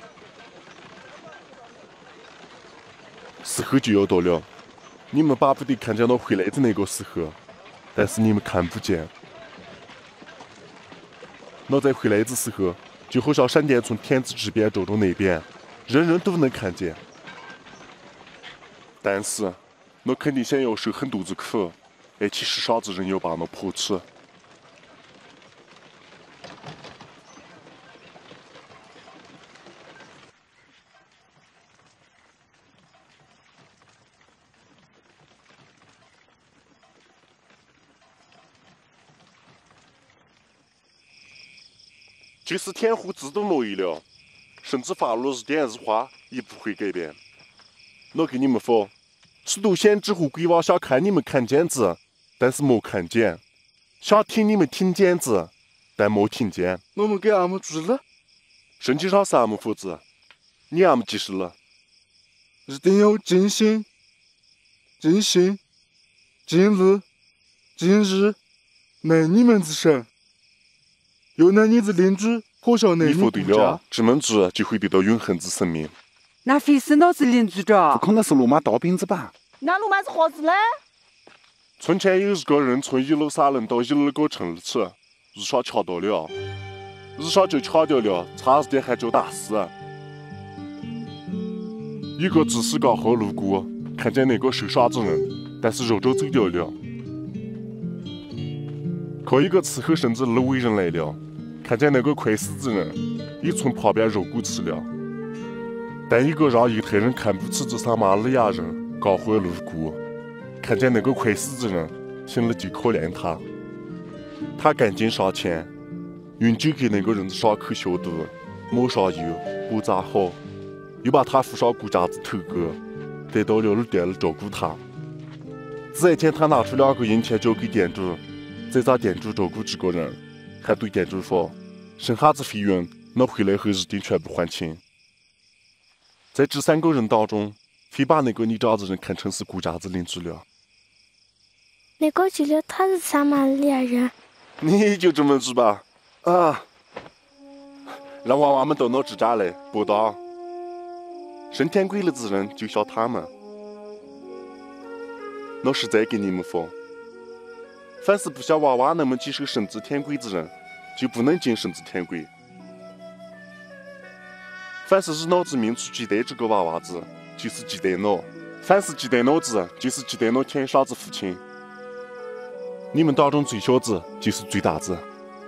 时候就要到了，你们巴不得看见到回来的那个时候，但是你们看不见。那在回来的时候，就好像闪电从田子这边照到那边，人人都能看见。但是，那肯定先要受很多的苦，而且是啥子人要把那抛弃。就是天户自动落雨了，甚至发落日点日花也不会改变。我跟你们说，许多先知和鬼王想看你们看见子，但是没看见；想听你们听见子，但没听见。 我们给俺们做了， 圣经上是俺们佛子，你俺们即是了。 一定要尽心、尽心、尽力、尽日爱你们之神。要爱你的邻居，好像爱你国家对了，这么做就会得到永恒之生命。 那非是脑子邻居着？ 不可能是罗马刀兵子吧？ 那罗马是何子嘞？ 从前有一个人从耶路撒冷到耶路哥城里去，日上抢到了，日上就抢掉了，差一点还叫打死。一个执事刚好路过，看见那个受伤之人，但是肉着走掉了。可一个伺候甚至路为人来了，看见那个快死之人，也从旁边绕过去了。但一个让犹太人看不起的撒玛利亚人刚好路过，看见那个快死之人，心里就可怜他。他赶紧上前，用酒给那个人的伤口消毒，抹上油，包扎好，又把他扶上骨架子头哥，带到了旅店里照顾他。只见他拿出两个银钱交给店主，再让店主照顾这个人，还对店主说：“剩下的费用，我回来后一定全部还清。”在这三个人当中，非把那个你这样子人看成是顾家子邻居了。 那个记得他是撒玛利亚人。 你就这么做吧，啊！让娃娃们到我这家来报道。升天轨了之人就像他们。我实在跟你们说，凡是不像娃娃那么接受升至天轨之人，就不能进升至天轨。凡是以脑子明处期待这个娃娃子，就是期待我；凡是期待我子，就是期待我天上之父亲。你们当中最小子就是最大子。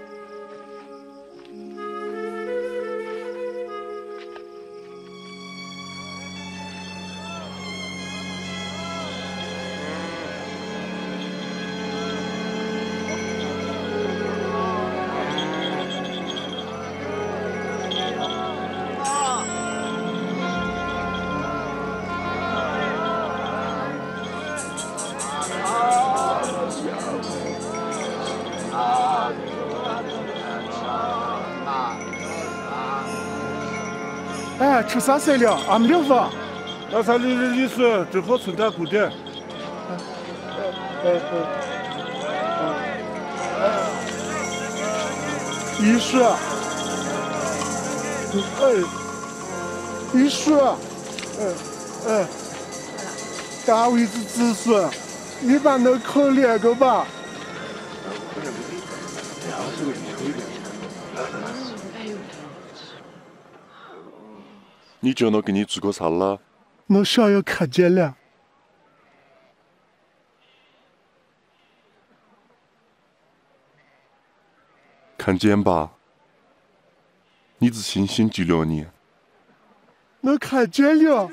哎，吃啥菜了？俺们六房。 那啥里的意思，正好存点古典。 哎哎哎，一是，哎， 艺术，嗯嗯，大位子子孙，你把那口练个吧。 你觉得给你做个啥了？ 我想要看见了。 看见吧，你只星星救了你。 我看见了，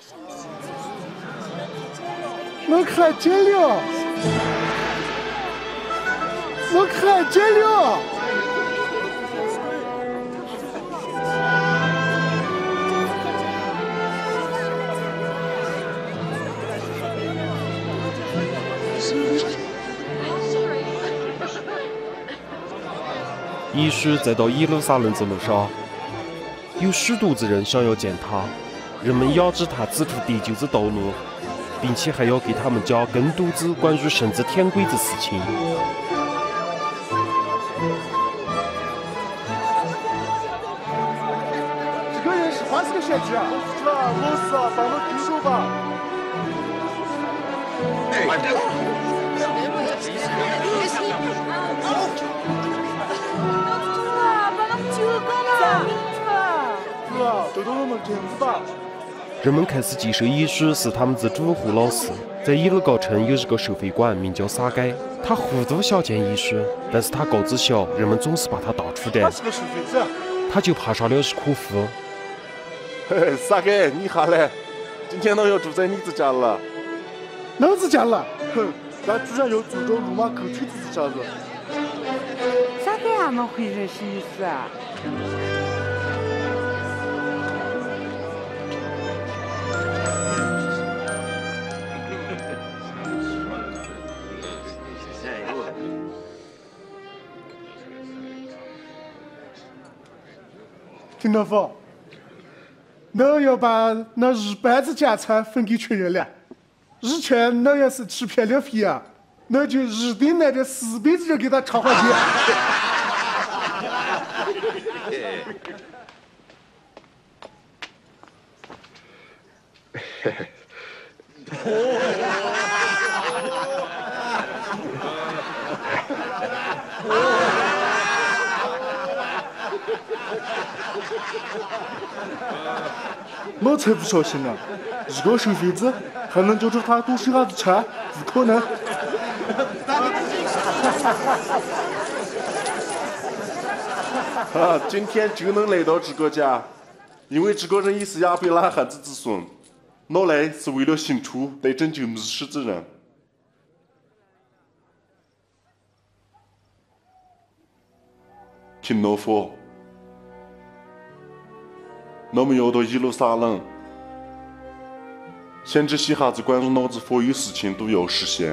我看见了，我看见了。 耶稣再到耶路撒冷之路上，有许多子人想要见他，人们压制他指出得救之道路，并且还要给他们讲更多子关于神之天规之事情。 这个人是还是个先知啊？是啊，我是啊，帮我听说吧。都到我们这样子吧。 人们开始接受耶稣是他们之主和老师。在耶路高城有一个收费官，名叫撒该，他糊涂想见耶稣，但是他个子小，人们总是把他当处斩。 他是个收费者， 他就爬上了是苦夫。 嘿嘿，撒该，你下来，今天我要住在你这家了。 老子家了，哼，咱居然要住到罗马狗腿子这家子。 撒该俺们会认识意思啊？ 听到不？我要把那日班子家产分给穷人了。以前我要是欺骗了费啊，那就日定来这四辈子就给他偿还钱。我才不相信呢！一个收费子还能叫着他多收下子钱，不可能！ 啊，今天就能来到这个家，因为这个人也是亚伯拉罕之子孙。我来是为了信主，来拯救迷失之人。听我说。我们要到耶路撒冷，先这些哈子关于脑子所有事情都要实现。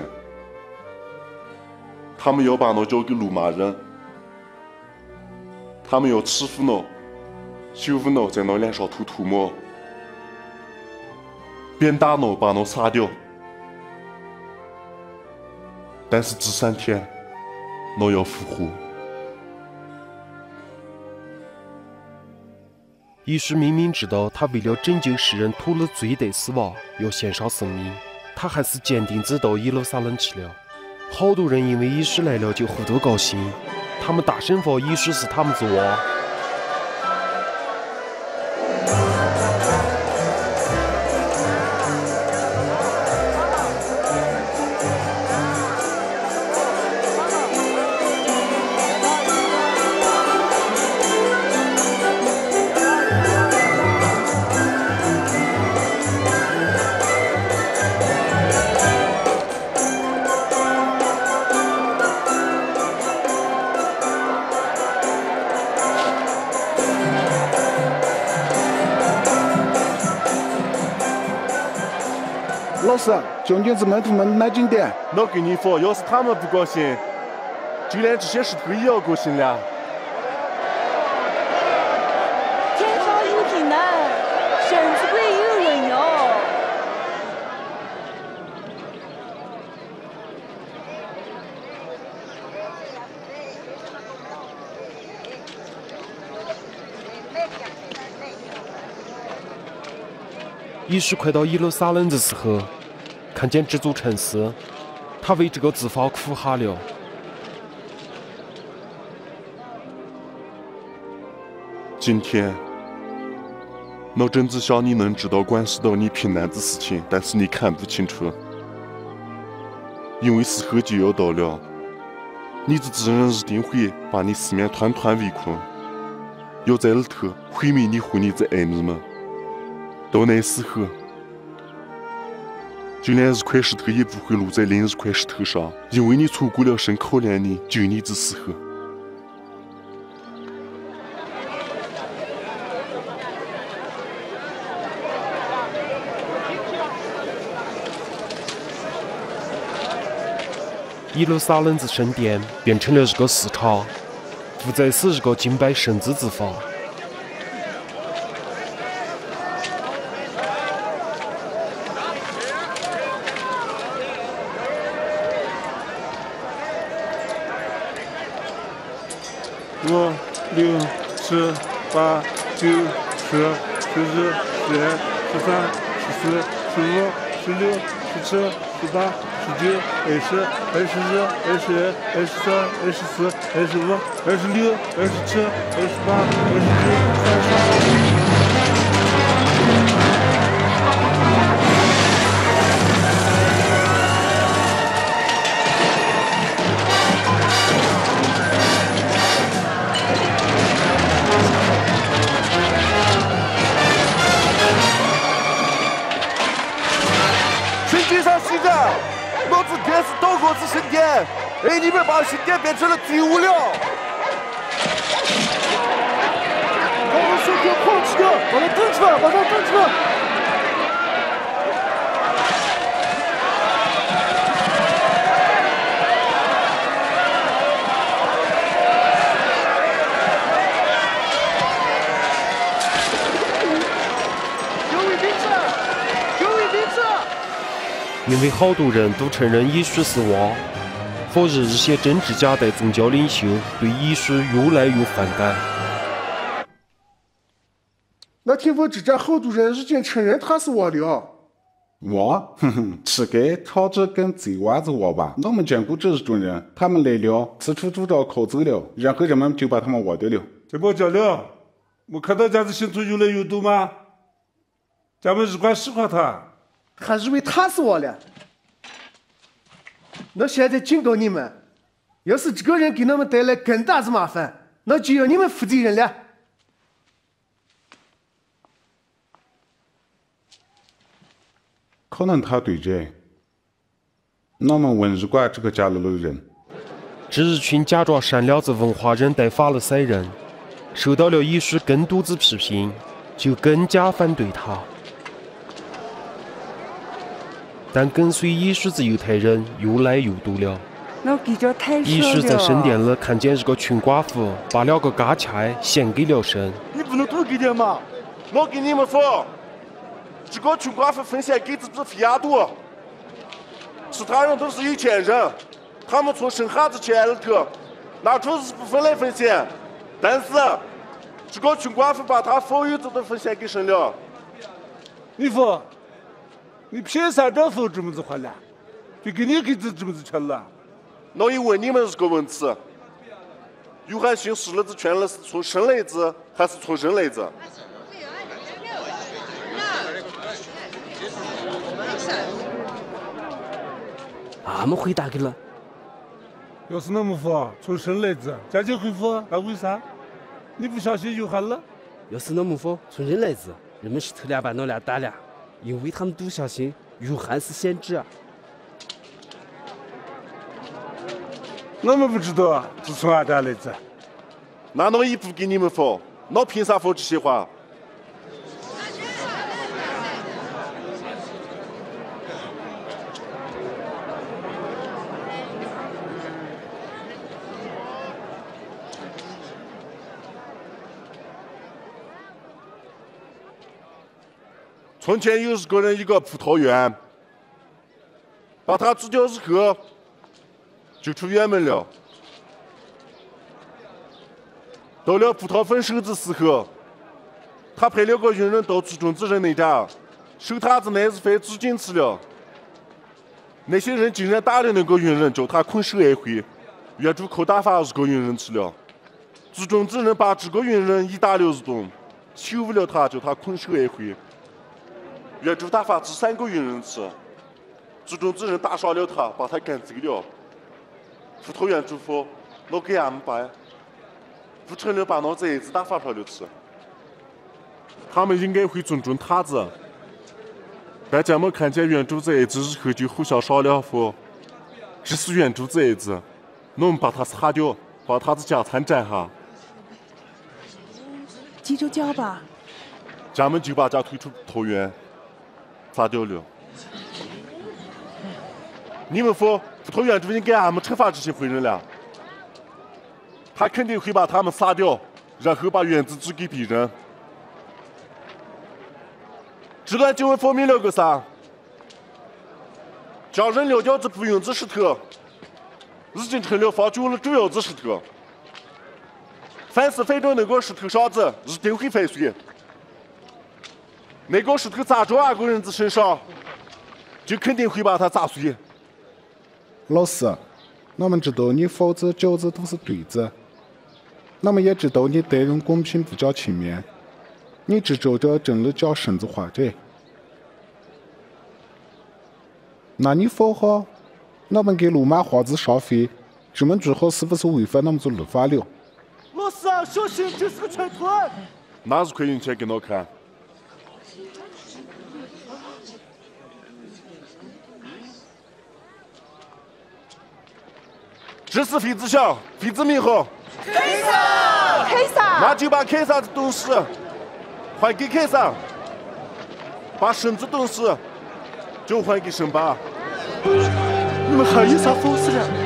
他们要把我交给罗马人，他们要欺负我，羞辱我，在我脸上涂涂抹，鞭打我，把我杀掉。但是这三天，我要复活。 耶稣明明知道他为了拯救世人脱了罪得死亡，要献上生命，他还是坚定地到耶路撒冷去了。好多人因为耶稣来了就互都高兴，他们大声说耶稣是他们之王。 老师，将军子门徒们来景点。 我跟你说，要是他们不高兴，就连这些石头也要高兴了。 天上有平安，身子贵有荣耀。 耶稣快到耶路撒冷的时候，看见这座城市，他为这个地方哭喊了。 今天，我真只想你能知道关系到你平安的事情，但是你看不清楚，因为时候就要到了，你的敌人一定会把你四面团团围困，要在里头毁灭你和你的爱人们。到那时候，就连一块石头也不会落在另一块石头上，因为你错过了神考验你、救你的时候。 耶路撒冷的圣殿变成了一个市场，不再是一个敬拜神的地方。 五、六、七、八、九、十、十一、十二、十三、十四、十五、十六、十七、十八、十九、二十、二十一、二十二、二十三、二十四、二十五、二十六、二十七、二十八、二十九、三十。 我之前是到过次神殿，哎，你们把神殿变成了队伍了。 我们先给放弃掉，把它蹬出来，把它蹬出来。 各位兵士，各位兵士。 因为好多人都承认耶稣是王，反而一些政治家带宗教领袖对耶稣越来越反感。 那天我之前好多人已经承认他是王了。 王，哼哼，乞丐、超子跟贼娃子王吧，我们见过这种人，他们来了，四处主张拷走了，然后人们就把他们忘掉了。 这不讲了，我看到家子信徒越来越多吗？咱们只管喜欢他。 还以为他是我了。那现在警告你们，要是这个人给我们带来更大的麻烦，那就要你们负责任了。 可能他对着，我们文日馆这个家里的人， 这一群假装善良的文化人带法利赛人，受到了耶稣更多的批评，就更加反对他。但跟随耶稣的犹太人越来越多了。 那比较太少了。 耶稣在圣殿里看见一个穷寡妇，把两个嘎菜献给了神。 你不能多给点嘛！我给你们说，这个穷寡妇奉献给自己费亚多，其他人都是有钱人，他们从生孩子钱里头拿出一部分来奉献，但是这个穷寡妇把她所有的都奉献给神了。 你说。你凭啥这否这么子话了？就给你给这这么子钱了？ 那我问你们一个问题：约翰行使了这权利是从神来的，还是从人来的？ 俺们回答给了。 要是那么说，从神来的，咱就回复，那为啥？你不相信约翰了？ 要是那么说，从人来的，人们是头两把脑两打两。因为他们都相信约翰是先知啊。 我们不知道是从哪家来的。 那我也不给你们说，那凭啥说这些话？从前有一个人，一个葡萄园，把他锯掉以后，就出园门了。到了葡萄丰收的时候，他派了个佣人到种子人那家， 手塔子那日费纸巾吃了。那些人竟然打了那个云人，叫他捆手挨回。原主扣打发日个云人吃了。族中之人把这个云人一打六日洞，羞辱了他，叫他捆手挨回。原主打发这三个云人吃。族中之人打杀了他，把他赶走了。斧头原主说：“我给俺们办。”不承认把那贼子打发出来吃。他们应该会尊重塔子。但咱们看见原主贼子日后就互相杀了夫，这是原主贼子，我们把他杀掉，把他的家产占下。 记住脚吧。 咱们就把家推出桃园，杀掉了。你们说，桃原主应该俺们惩罚这些坏人了。他肯定会把他们杀掉，然后把原子指给别人。这段经文说明了个啥？将人撂掉这不用子石头，已经成了放久了主要子石头。凡是飞到那个石头上子，一定会飞碎。那个石头砸着二个人子身上，就肯定会把他砸碎。 老师，我们知道你否则饺子都是对子，我们也知道你待人公平不讲情面，你这周的真的叫身子花债。那你否好，我们给路马花子烧费，这么之后是不是违反我们做律法了？ 老师啊，小心，这是个财团。 哪是可以用钱给我看？这是妃子小，妃子名号。 凯撒，凯撒。 那就把凯撒的东西还给凯撒，把神子东西就还给神吧。 你们还有啥方式了？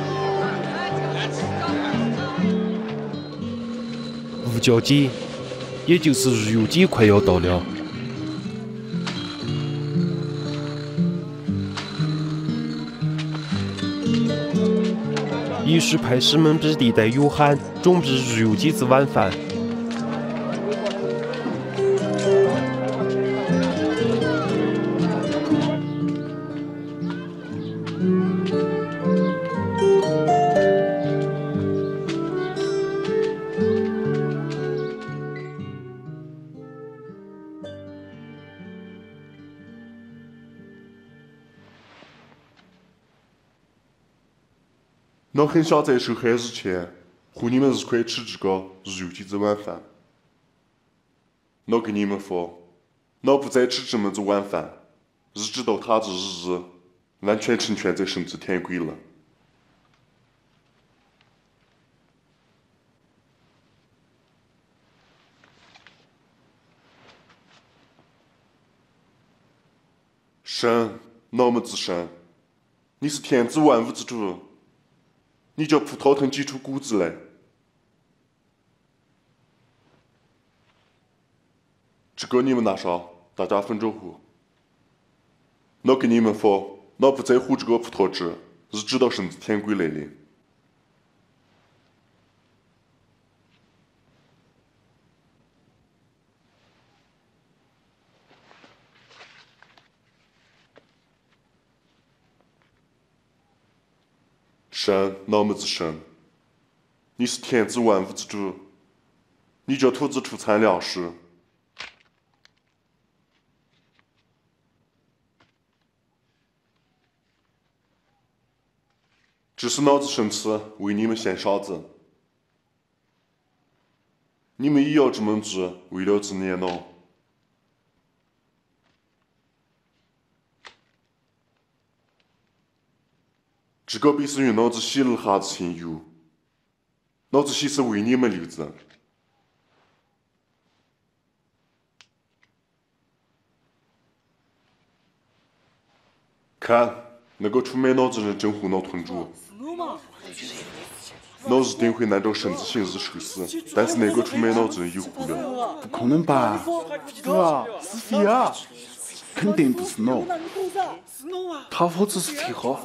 五角节，也就是日游节快要到了。于是派使们彼得带约翰准备日游节之晚饭。 我很想在受害日前和你们一块吃这个日游节之晚饭。我跟你们说，我不再吃这么子晚饭，一直到他这日日完全成全在神之天国了。神，我们之神，你是天子万物之主。你叫葡萄藤结出果子来，这个你们拿上，大家分着喝。我跟你们说，我不再喝这个葡萄汁，一直到神之天国来临。神，我们之神，你是天子万物之主，你叫兔子出产粮食。这是老子生吃为你们献上子，你们也要这么做，为了纪念我。这个必是用老子洗了下子清油，老子洗是为你们留着。看，那个出卖老子人正和我吞住，我一定会按照神之行日受死，但是那个出卖老子人有苦了。 不可能吧？ 对啊，是飞啊！ 肯定不是我。 他否只是废话。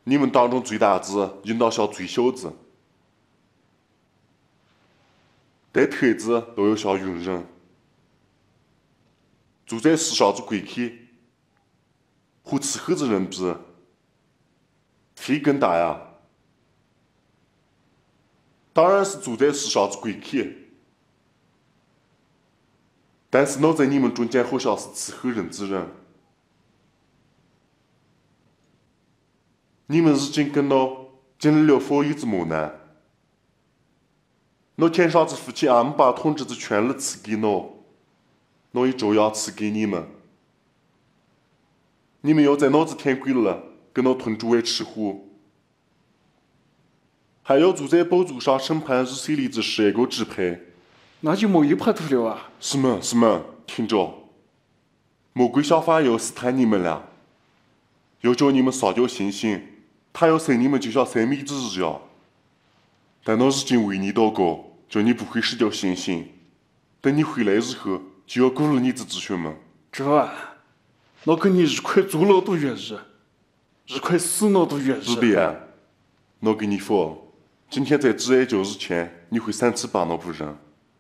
你们当中最大子引导小最小子，带特子都有小用人。住在石哨子归去，和伺候子人比，谁更大呀？当然是住在石哨子归去。但是我在你们中间好像是伺候人之人。你们如今跟我经历了佛一之磨难，我天上之父亲阿姆巴统治之权力赐给我，我也照样赐给你们。你们要在我之天归了，跟我同住为赤虎，还要住在宝座上审判日色里之十二个支派。 那就没一拍头了啊！ 是么是么，听着，魔鬼想法要试探你们俩，要叫你们撒掉信心。他要生你们就像生米子一样，但我如今为你祷告，叫你不会失掉信心。等你回来以后，就要鼓励你的子孙们。 这，我跟你一块做了多月日，一块死了多月日。 日莲，我跟你说，今天在至爱教日前，你会三次把我不认。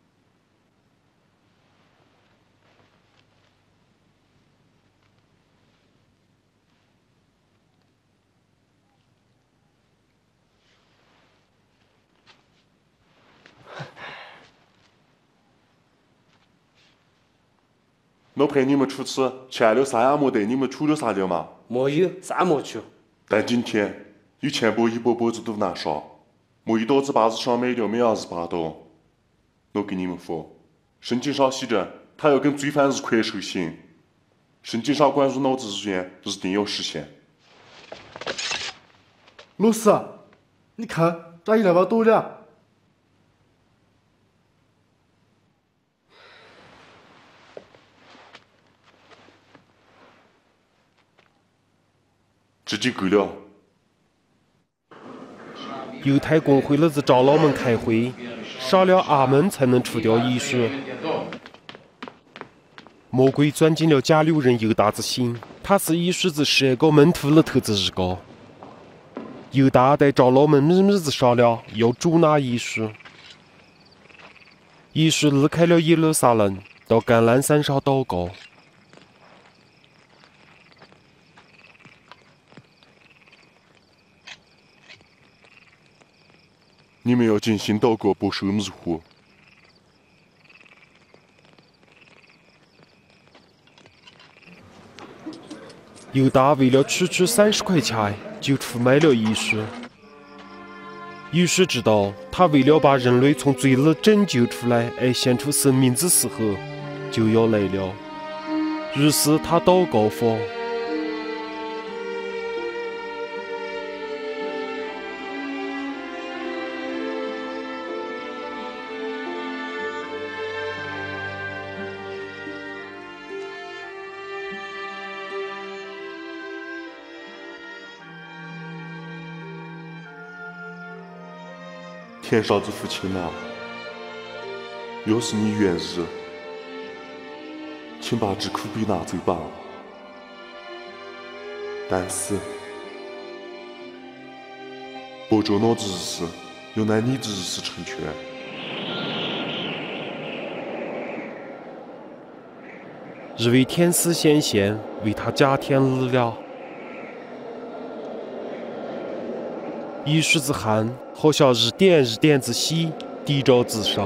我陪你们出去，欠了啥也没得，你们出了啥了吗？ 没有，啥没出。 但今天有钱包一包包子都拿上，没一刀子把子上买了没样子把刀。我跟你们说，圣经上写着，他要跟罪犯一块受刑。圣经上关于脑子之言一定要实现。 老师，你看这一两把多了。 这就够了。 犹太公会了子长老们开会，上了阿门才能除掉异术。魔鬼钻进了加六人犹大之心，他是异术子十二个门徒里头子一个。犹大带长老们秘密子商量，要捉拿异术。异术离开了耶路撒冷，到橄榄山上祷告。 你们要尽心祷告，不受迷惑。 犹大为了区区三十块钱，就出卖了耶稣。耶稣知道，他为了把人类从罪里拯救出来，而献出生命的时候，就要来了。于是他祷告说：“ 天上之父亲啊，要是你愿意，请把这苦杯拿走吧。但是，不照我的意思，要按你的意思成全。” 一位天使显现，为他加添力量。一时之汗，好像一点一点之血滴着纸上。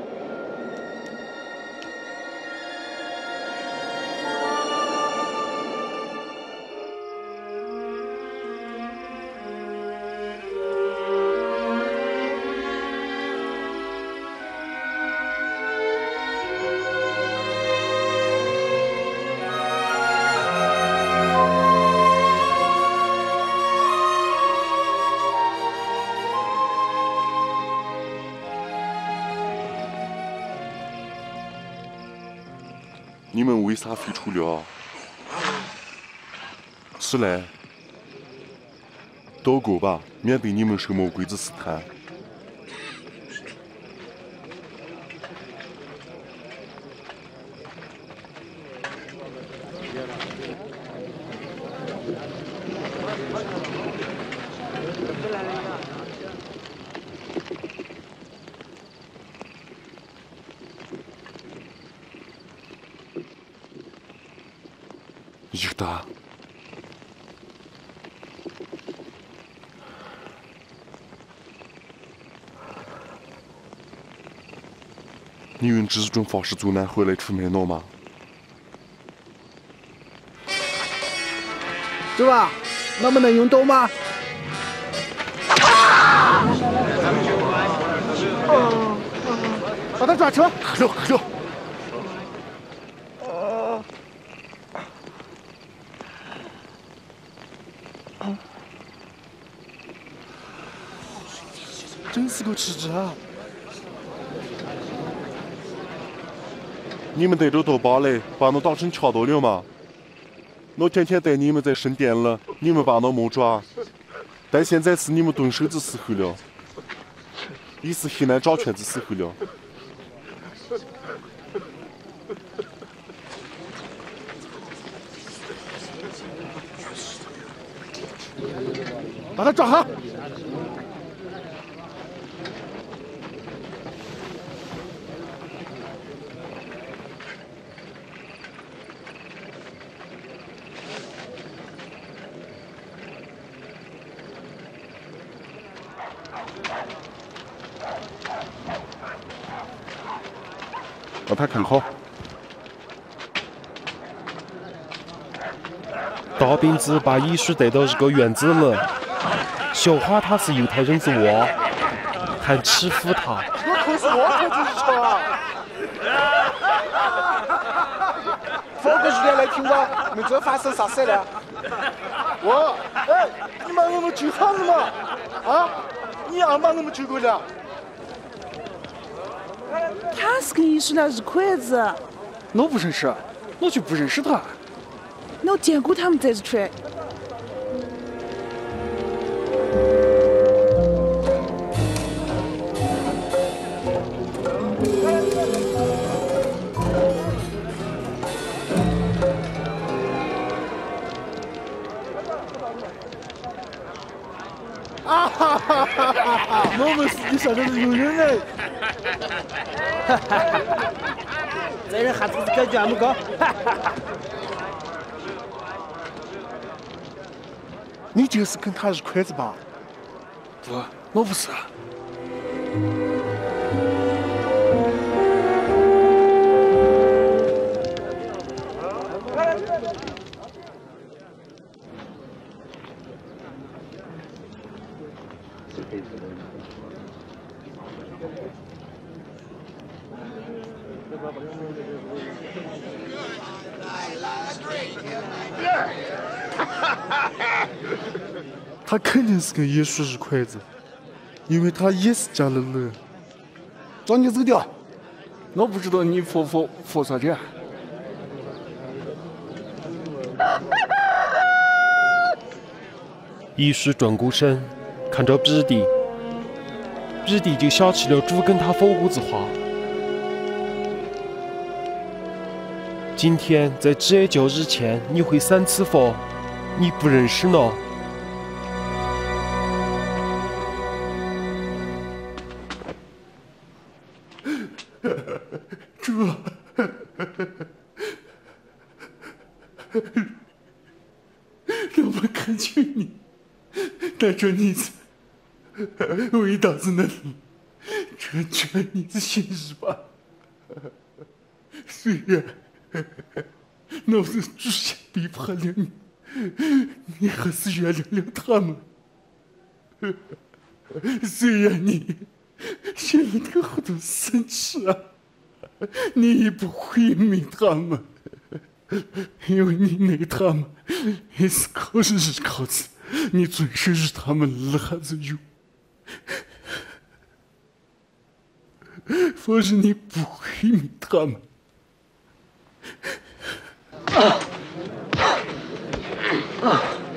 你们为啥飞出了？是嘞，祷告吧，免得你们受魔鬼之试探。 知道。你用这种方式阻拦回来出卖我吗？ 是吧？能不能用刀吗？把他抓车！ 走走。 真是个吃子啊！ 你们带着刀把来，把我当成强盗了吗？我天天带你们在神殿了，你们把我没抓。但现在是你们动手的时候了，也是黑暗掌权的时候了。 把他抓好！ 把他看好。 大饼子把艺术带到一个院子里，笑话他是犹太人之娃，还欺负他。 我可是我可就是错啊！ 放个时间来听着，你这发生啥事了？ 我，哎，你把我们救好了吗？啊？你也把我们救过了？ 他是跟艺术了一块子。 我不认识，我就不认识他。 我见过他们在一块。 啊哈哈哈哈！我们实际上就是有人哎！ 哈哈哈！这人还是感觉那么高，哈哈哈！ 你就是跟他一块子吧？ 不，我不是。他肯定是跟耶稣一块子，因为他也是加勒人。 找你走掉！我不知道你佛佛佛啥的。 艺术转过身，看着彼得，彼得就想起了主跟他说过的话。今天在职业教日前，你会三次说你不认识我。 主，我们恳求你，带着你的伟大的能力，成全你的心意吧。虽然我的祖先背叛了你，你还是原谅了他们。虽然你现在那个好多生气啊，你也不会灭他们，因为你爱他们也是靠着依靠着，你遵守着他们的孩子有。否则你不会灭他们。啊啊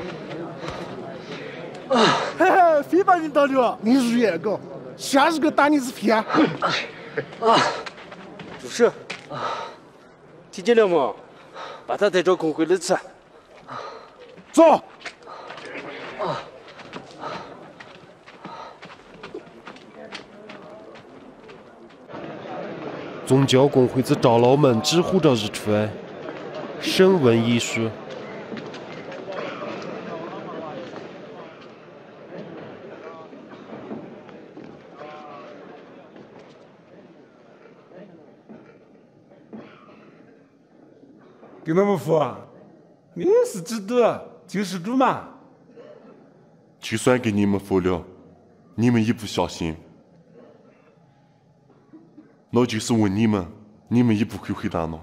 啊！嘿嘿，非把你打了！ 你是原告，下一个打你是谁啊？ 啊！住手！啊！听见了吗？把他带到工会里去。 走。 啊！ 宗教工会的长老们指挥着日出，审问艺术， 给他们付，你是知道救世主嘛？ 就算给你们付了，你们也不相信，那就是问你们，你们也不会回答呢。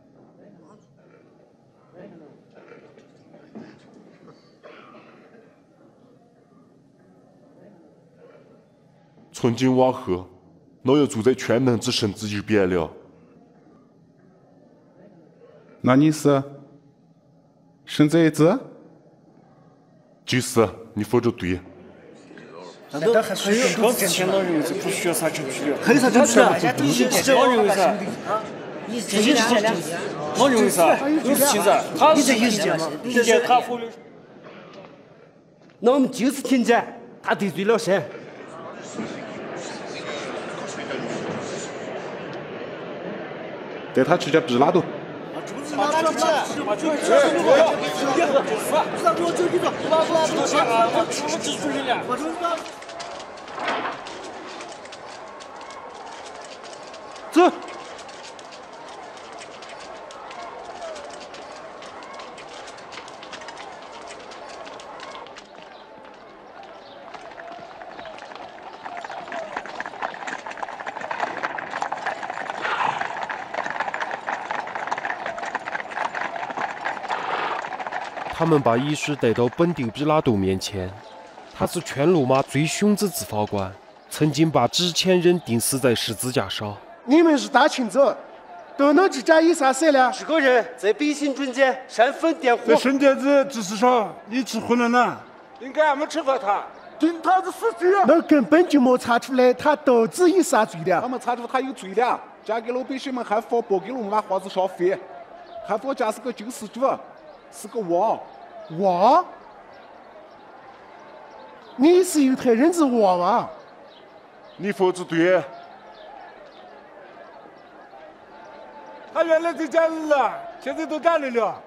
从今往后，我要住在全能之神之右边了。 那你是神之儿子？ 就是，你说的对。 那都还是高子签到人为不需要啥证据了。 还有啥证据啊？ 你是我认为噻， 你这些是证据。我认为噻，有事情噻，他是听见嘛？听见他说的。 那我们就是听见他得罪了神。 带他去见比拉多。 走。 他们把医师带到本丢比拉多面前，他是全罗马最凶之执法官，曾经把之前人钉死在十字架上。 你们是大清早，都能知这有啥事了？ 这个人在百姓中间煽风点火， 在圣殿子知识上一起混乱呢，应该俺们惩罚他， 定他是死罪。那根本就没查出来他到底有啥罪了。 他们查出他有罪了，嫁给老百姓们还发拨给罗马花子消费，还说家是个救世主，是个王。 王？你是犹太人之王啊？ 你说的对。 他原来在家里了，现在都干来了。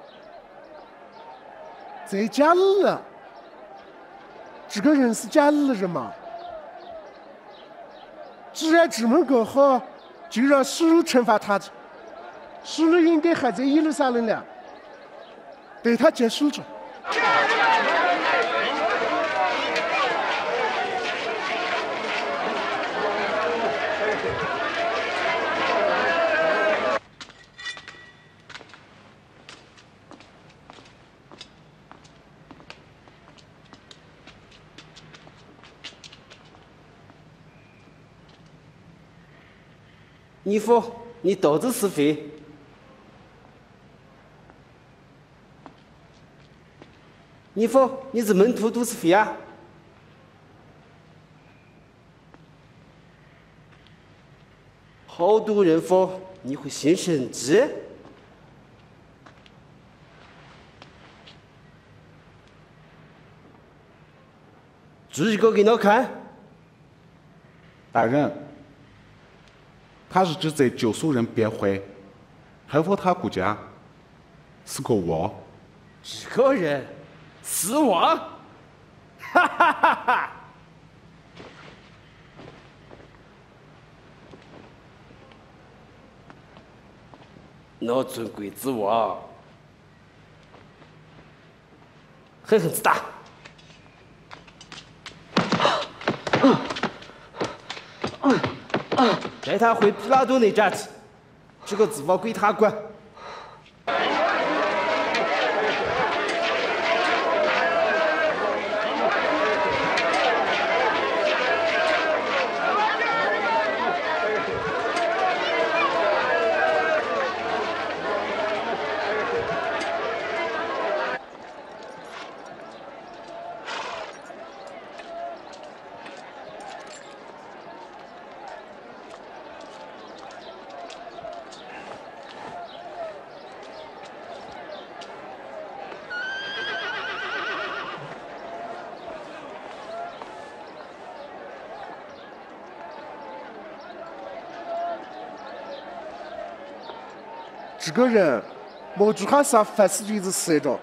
在家里了？这个人是家里的人吗？既然这么个好，就让希律惩罚他去。希律应该还在耶路撒冷了，带他结束着。 你说你道子是非，你说你是门徒都是非啊？好多人说你会行神迹，举一个给我看。 大人。他是指在救赎人辩会，还说他顾家是个王。 这个人是王，哈哈哈哈！那尊贵之王，狠狠子打！带他回比拉多那站去，这个执法归他管。 这个人没做下啥犯死罪之事着。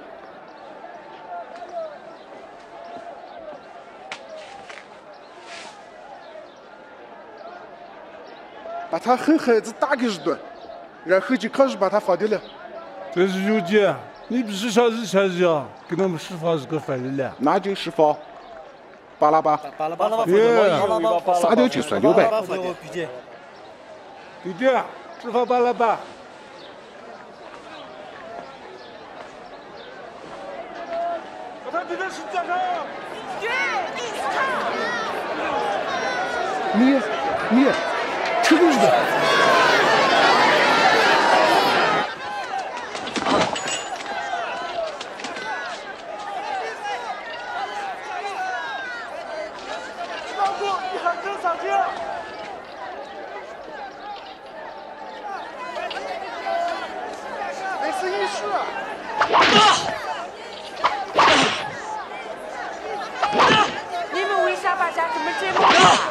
把他狠狠子打个一顿，然后就开始把他放掉了。 这是有姐，你不是像以前一样给我们释放这个犯人了？ 那就释放。巴拉巴， 巴拉巴，耶， 杀掉就算六百。 弟弟，释放巴拉巴。 把他弟弟绳架上。 姐，你是他。 你，你，吃东西的。 你们为啥把家这么折磨啊？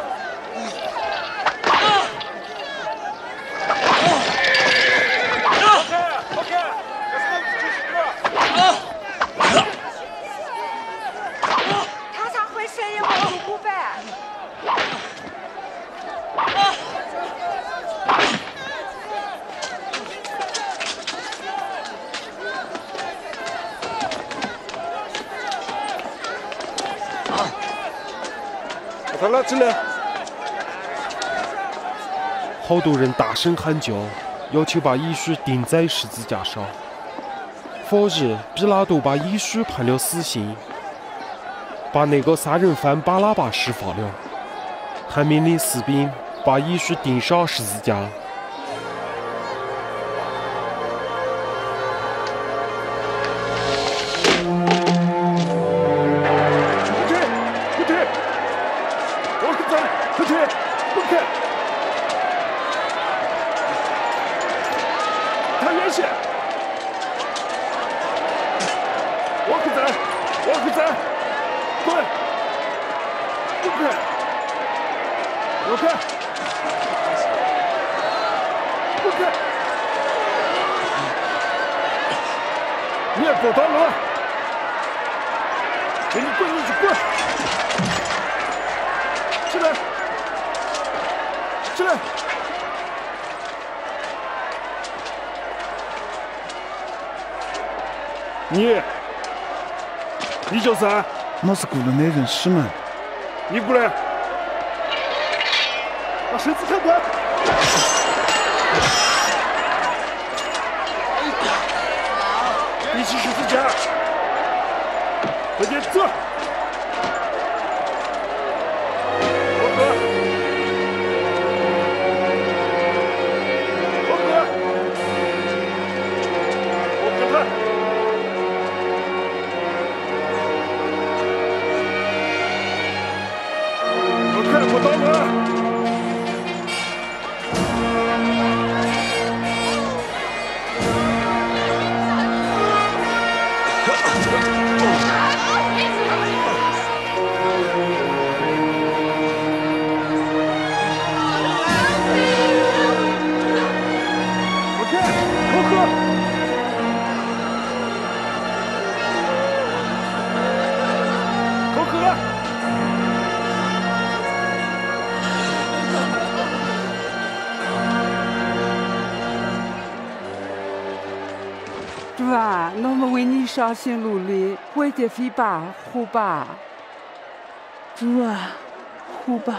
他咋会谁也不入股呗？ 把他拉起来！ 好多人大声喊叫，要求把耶稣钉在十字架上。否日，比拉多把耶稣判了死刑，把那个杀人犯巴拉巴释放了，还命令士兵把耶稣钉上十字架。 你也不打了，给你滚你就滚，起来，起来。你，你叫啥？ 我是雇了那人师门。 你过来， 把绳子砍断。 一起十字架，快点走！我哥，我哥，我哥他，我看不到了。 主啊，我们为你伤心努力，为的飞吧，护吧。 主啊，护吧。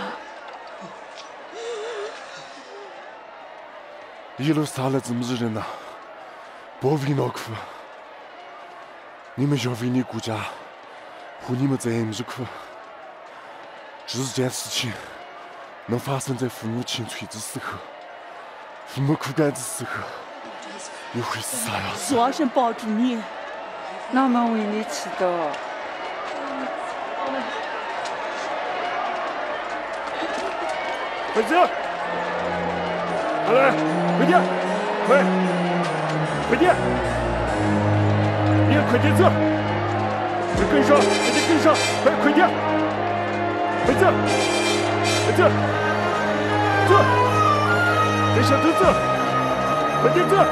一路杀了这么多人呐，不为恼苦。你们要为你国家和你们这么日苦。这件事情能发生在父母清脆的时候，父母苦干的时候。你会是啥样子？ 主神保住你， 我们为你祈祷。 快走！好了，快点，快，快点！你也快点走，快跟上，快点跟上，快快点，快走，快走，走，跟上头走，快点走。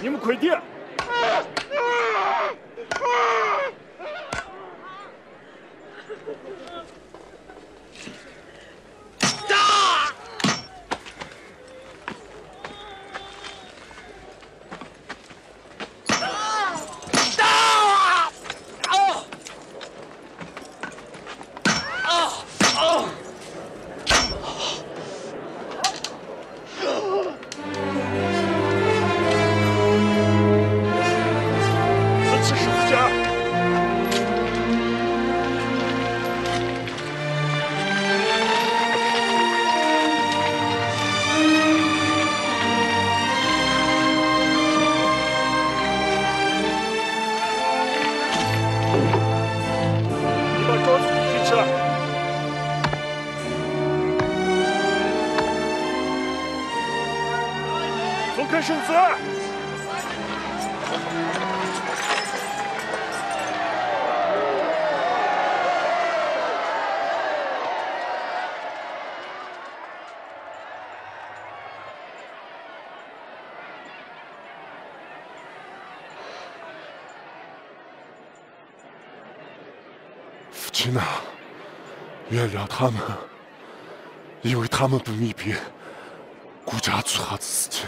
你们快点！松开绳子！ 父亲啊，原谅他们，因为他们不明白顾家做啥子事情。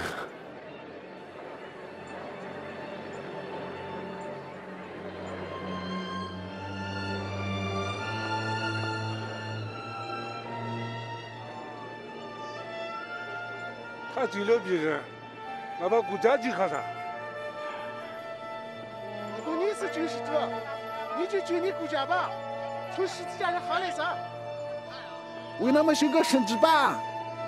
他救了别人，那把顾家救下噻。 如果你是救世主，你就救你顾家吧，从十字架上下来噻，为他们修个圣旨吧。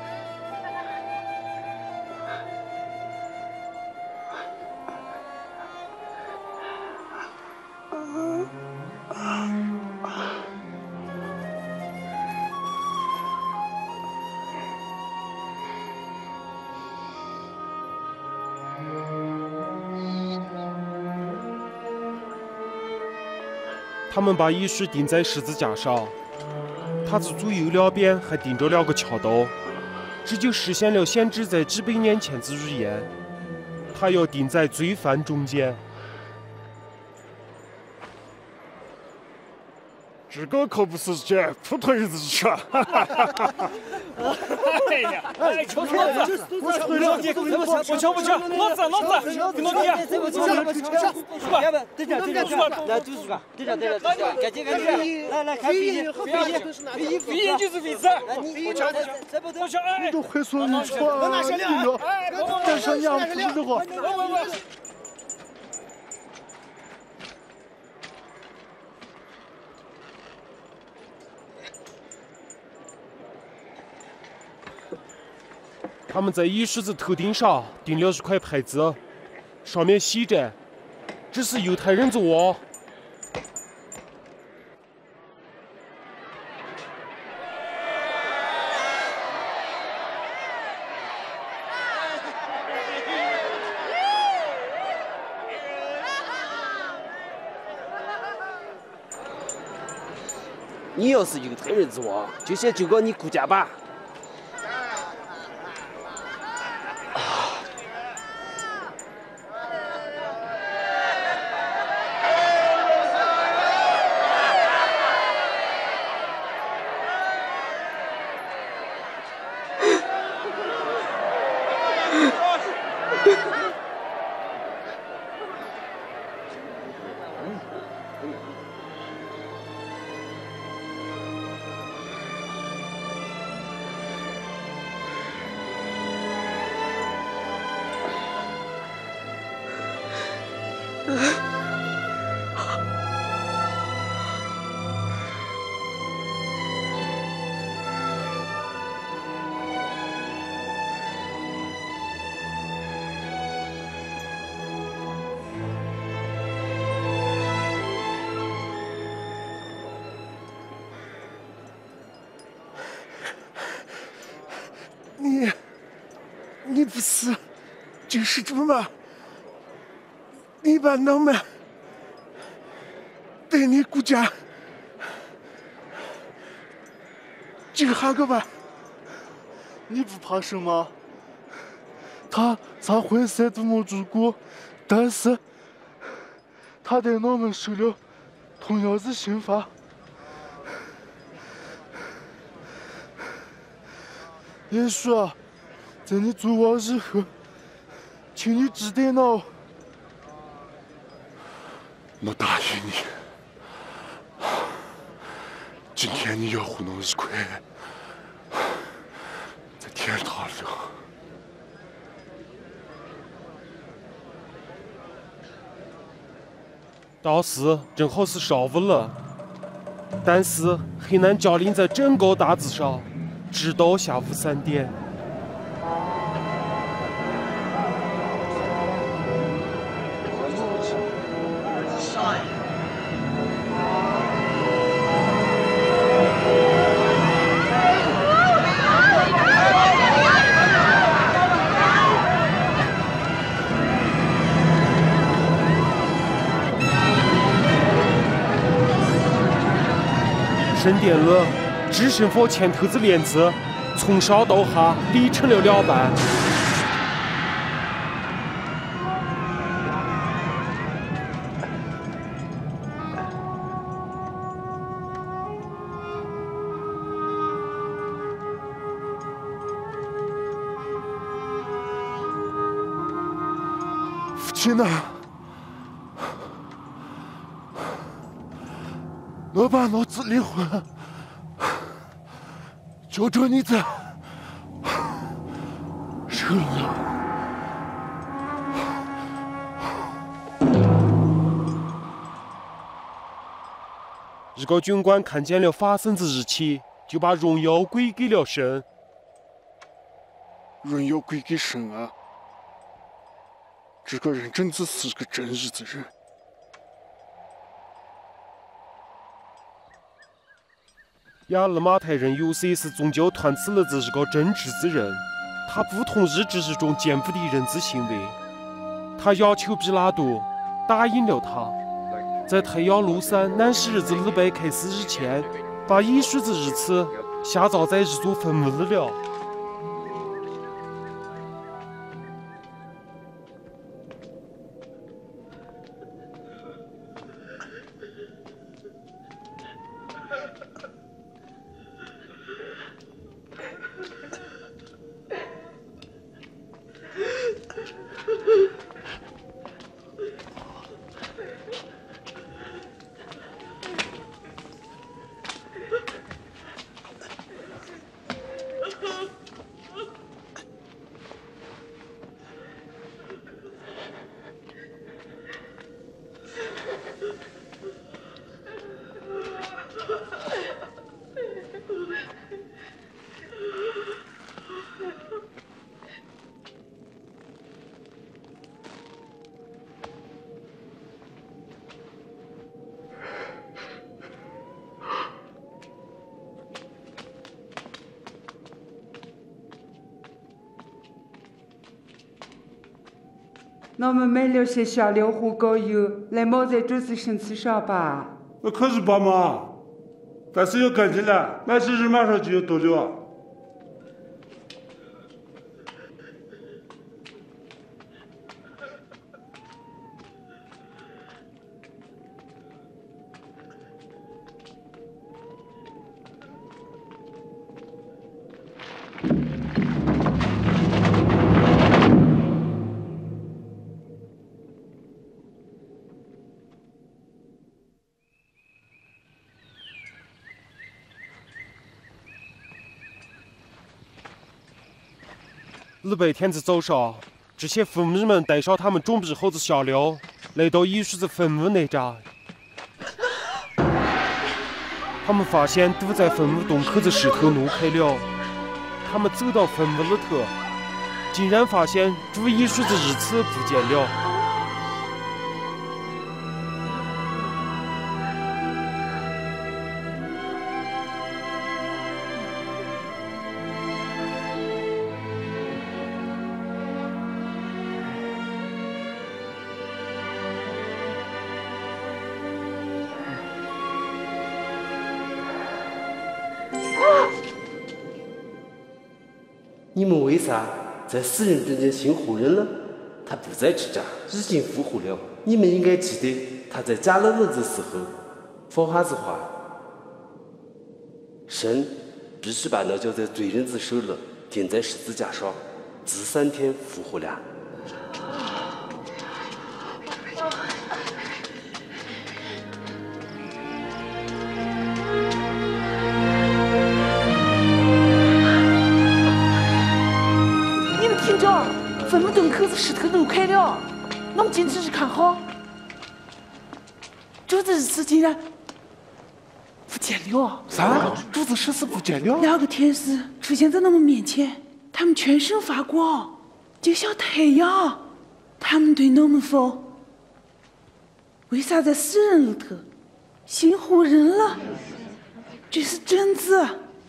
他们把耶稣钉在十字架上，他子左右两边还钉着两个桥刀，这就实现了先知在几百年前之预言，他要钉在罪犯中间。 这个可不是件普通日子吃。哎呀，哎，瞧瞧，我瞧不起，我瞧不起，老子老子，跟老弟， 这不就是不是？要不对着对着，来读书吧，对着对着，赶紧赶紧，来来看鼻音，鼻音，鼻音就是鼻子。我瞧不瞧？这不对， 你都会说你错了，你了，但是娘不是我。 他们在耶稣的头顶上钉了一块牌子，上面写着：“这是犹太人的王。” 你要是犹太人之王，就先救个你顾家吧。 你，你不是救世主吗？你把我们带你顾家救下个吧。 你不怕什么？ 他在会赛都没住过，但是他对我们受了同样的刑罚。也许啊，在你做完以后，请你指点我。 我答应你，今天你要和我一块在天堂里。 到时正好是上午了，但是黑暗降临在整个大致上，直到下午三点。神殿了，只剩佛前头子帘子，从上到下理成了两半。 父亲呐，我把老子离婚，就着你的手里。 这个军官看见了发生之日期，就把荣耀归给了神。 荣耀归给神啊！这个人真的是个正义之人。 亚勒马太人有些是宗教团赐了这是个正直之人，他不同意这是种奸夫的人之行为。他要求比拉多答应了他，在太阳落山南十日子礼拜开始以前，把艺术之日子下葬在这座坟墓里了。 我们买了些香料和膏油来抹在主子身子上吧。 那可以吧嘛，但是要赶紧了，那些人马上就要到了。 礼拜天子早上，这些妇女们带上他们准备好的香料，来到艺术的坟墓那站。他们发现堵在坟墓洞口的石头挪开了，他们走到坟墓里头，竟然发现主艺术的日子不见了。 你们为啥在死人中间信活人了，他不再执掌，已经复活了。你们应该记得他在假老日子时候说哈子话。神必须把那交在罪人之手了钉在十字架上，第三天复活了。 你们听着，坟墓洞口子石头漏开了，我们进去去看好。柱子是竟然不见了。 啥？柱子石是不见了？ 两个天使出现在我们面前，他们全身发光，就像太阳。他们对我们说：“为啥在死人里头信活人了？”这是真子。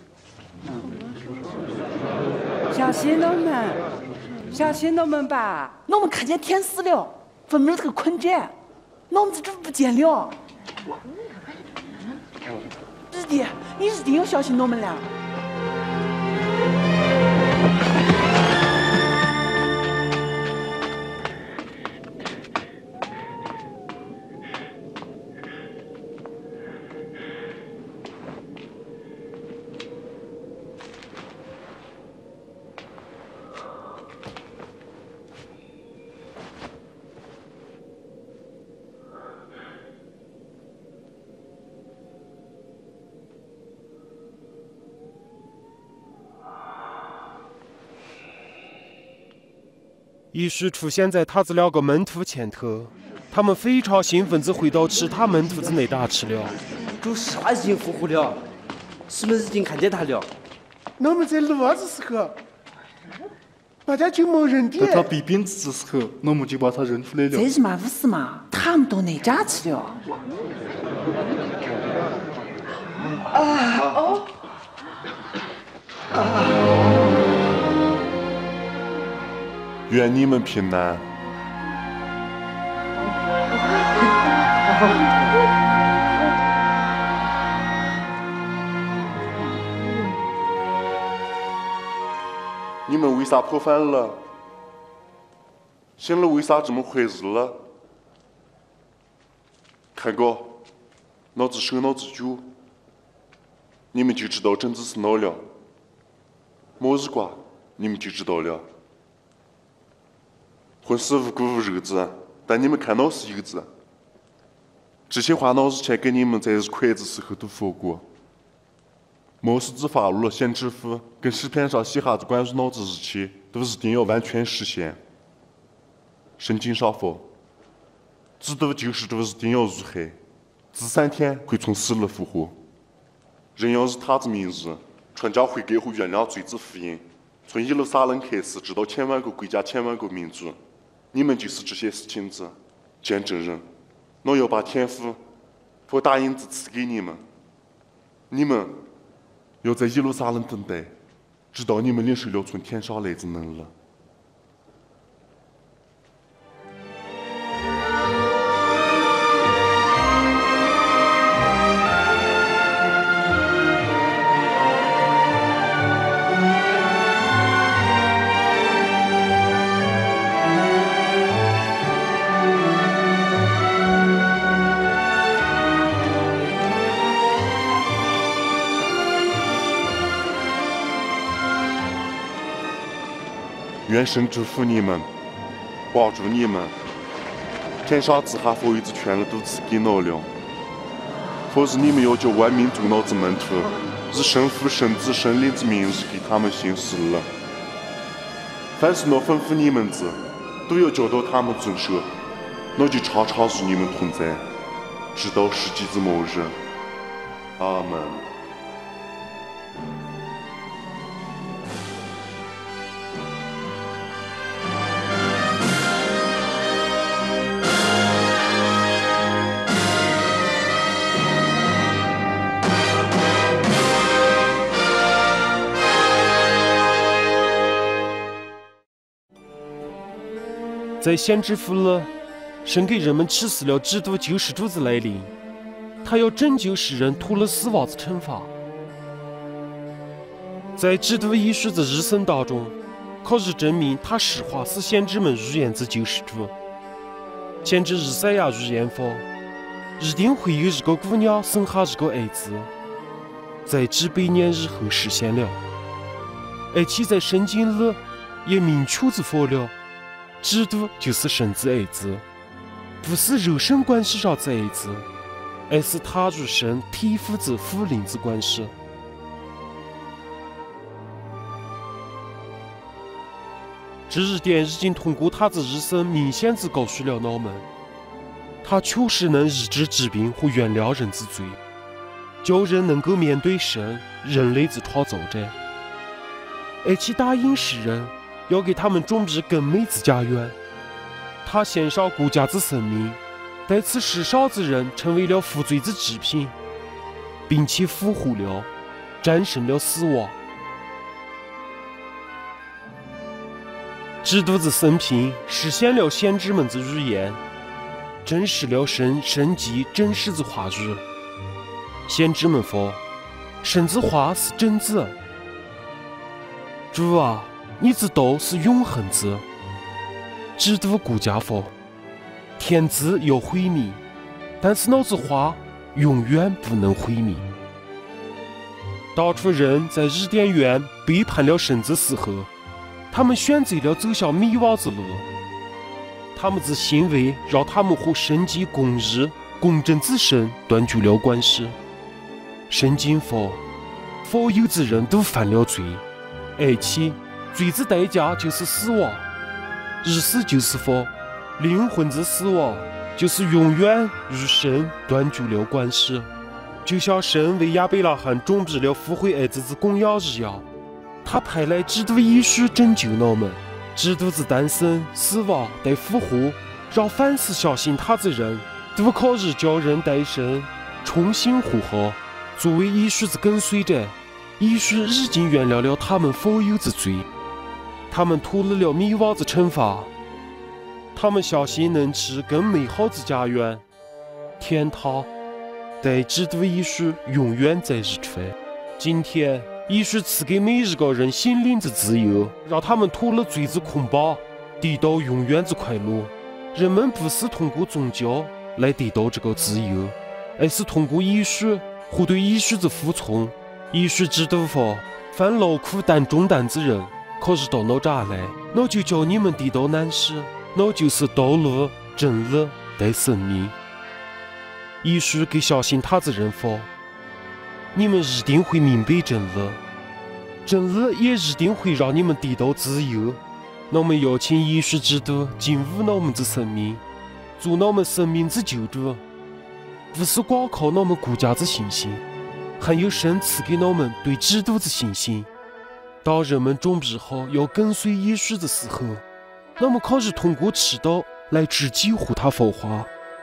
相信我们，相信我们吧。 我们看见天使了，坟墓里头困着，我们这就不见了。弟弟，你一定要相信我们了。 耶稣出现在他这两个门徒前头，他们非常兴奋地回到其他门徒子内打去了。 主实话已经复活了，西门已经看见他了。 我们在路子时候，大家就没认的。 在他比鞭子的时候，我们就把他认出来了。 这是嘛不是嘛？他们到哪家去了？ 啊哦！ 愿你们平安。你们为啥破饭了？醒了为啥这么回事了？看过，老子手脑子脚，你们就知道真子是哪了。末日瓜，你们就知道了。混死无辜无日子，但你们看到是一个字。这些话老日前给你们在日筷子时候都说过。末世之法律、先知府跟诗篇上写下子关于老子日期，都一定要完全实现。圣经上说，基督救世主一定要入黑，第三天会从死里复活。人要以他的名日传教会给和原谅罪之福音，从耶路撒冷开始，直到千万个国家、千万个民族。你们就是这些事情子见证人，我要把天父和大印子赐给你们，你们要在耶路撒冷等待，直到你们领受了从天上来的能力。愿神祝福你们，保住你们。天上之下所有之权利都赐给我了。或是你们要叫万民做我之门徒，以圣父、圣子、圣灵之名义给他们行事了。凡是我吩咐你们之，都要教导他们遵守。我就常常与你们同在，直到世纪之末日。阿门。 在先知府里，神给人们启示了基督救世主的来临，他要拯救世人脱离死亡的惩罚。在基督耶稣的一生当中， 可是证明他实话是先知们预言之救世主。先知以赛亚预言说，一定会有一个姑娘生下一个儿子，在几百年以后实现了。而且在圣经里也明确地说了，基督就是神之儿子，不是肉身关系上之儿子，而是他与神天父之父灵之关系。这一点已经通过他的一生明显地告诉了我们，他确实能医治疾病和原谅人之罪，叫人能够面对神，人类之创造者，而且答应世人要给他们准备更美之家园。他献上国家之生命，在此世上之人成为了负罪之祭品，并且复活了，战胜了死亡。基督之生平实现了先知们之预言，证实了神神迹真实之话语。先知们说，神之话是真子。主啊，你之道是永恒之。基督顾家说，天子要毁灭，但是那之话永远不能毁灭。当初人在伊甸园背叛了神之时候，他们选择了走向灭亡之路，他们之行为让他们和圣洁、公义、公正之神断绝了关系。圣经说，所有之人都犯了罪，而且罪之代价就是死亡。意思就是说，灵魂之死亡就是永远与神断绝了关系，就像神为亚伯拉罕准备了复活儿子之供养一样。他派来基督耶稣拯救我们，基督之诞生、死亡带复活，让凡是相信他之人都可以叫人得生，重新活好。作为耶稣之跟随者，耶稣已经原谅了他们所有之罪，他们脱离了灭亡之惩罚，他们相信能去更美好之家园——天堂，在基督耶稣永远在一处。今天耶稣赐给每一个人心灵之自由，让他们脱离罪之捆绑，得到永远之快乐。人们不是通过宗教来得到这个自由，而是通过耶稣和对耶稣之服从。耶稣基督说，凡劳苦担重担之人，可以到我这儿来，我就叫你们得到安息。我就是道路、真理、带生命。耶稣给相信他之人说，你们一定会明白真理，真理也一定会让你们得到自由。我们邀请耶稣基督进入我们之生命，做我们生命之救主，不是光靠我们国家之信心，还有神赐给我们对基督之信心。当人们准备好要跟随耶稣的时候，我们可以通过祈祷来直接和他说话。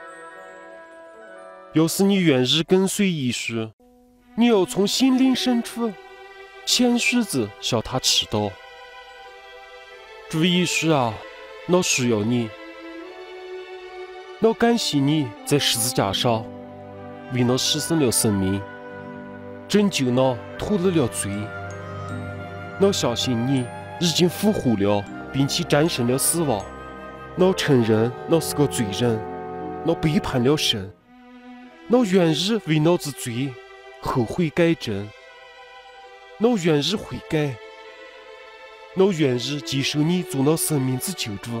要是你愿意跟随耶稣，你要从心灵深处谦虚地向他祈祷。主耶稣啊，我需要你，我感谢你在十字架上为我牺牲了生命，拯救我脱离了罪。我相信你已经复活了，并且战胜了死亡。我承认我是个罪人，我背叛了神，我愿意为我之罪后悔改正，我愿意悔改，我愿意接受你做我生命之救主，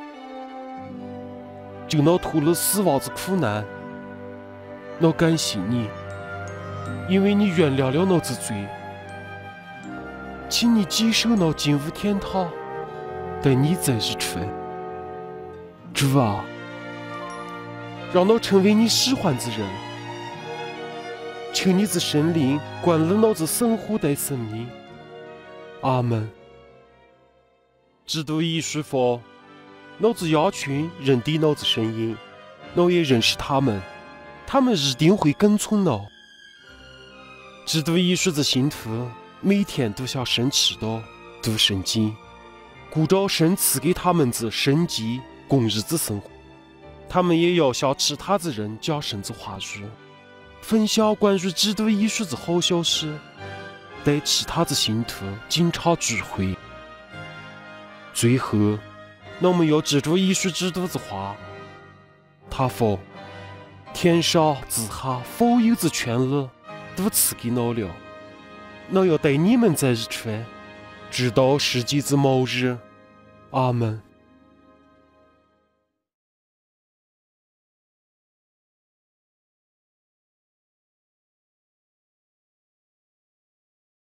救我脱离死亡之苦难。我感谢你，因为你原谅了我之罪，请你接受我进入天堂，带你在一处。主啊，让我成为你喜欢之人，求你之圣灵管理我之生活带生命。阿门。基督耶稣说，我之羊群认得我之声音，我也认识他们，他们一定会跟从我。基督耶稣之信徒每天都向神祈祷、读圣经，鼓照神赐给他们之圣洁、公义之生活。他们也要向其他之人讲神之话语，分享关于基督耶稣之好消息，带其他之信徒经常聚会。 最后，我们要记住艺术之都的话：他说，天上之下所有的权利都赐给我了。我要对你们在一起，直到世界之末日。阿门。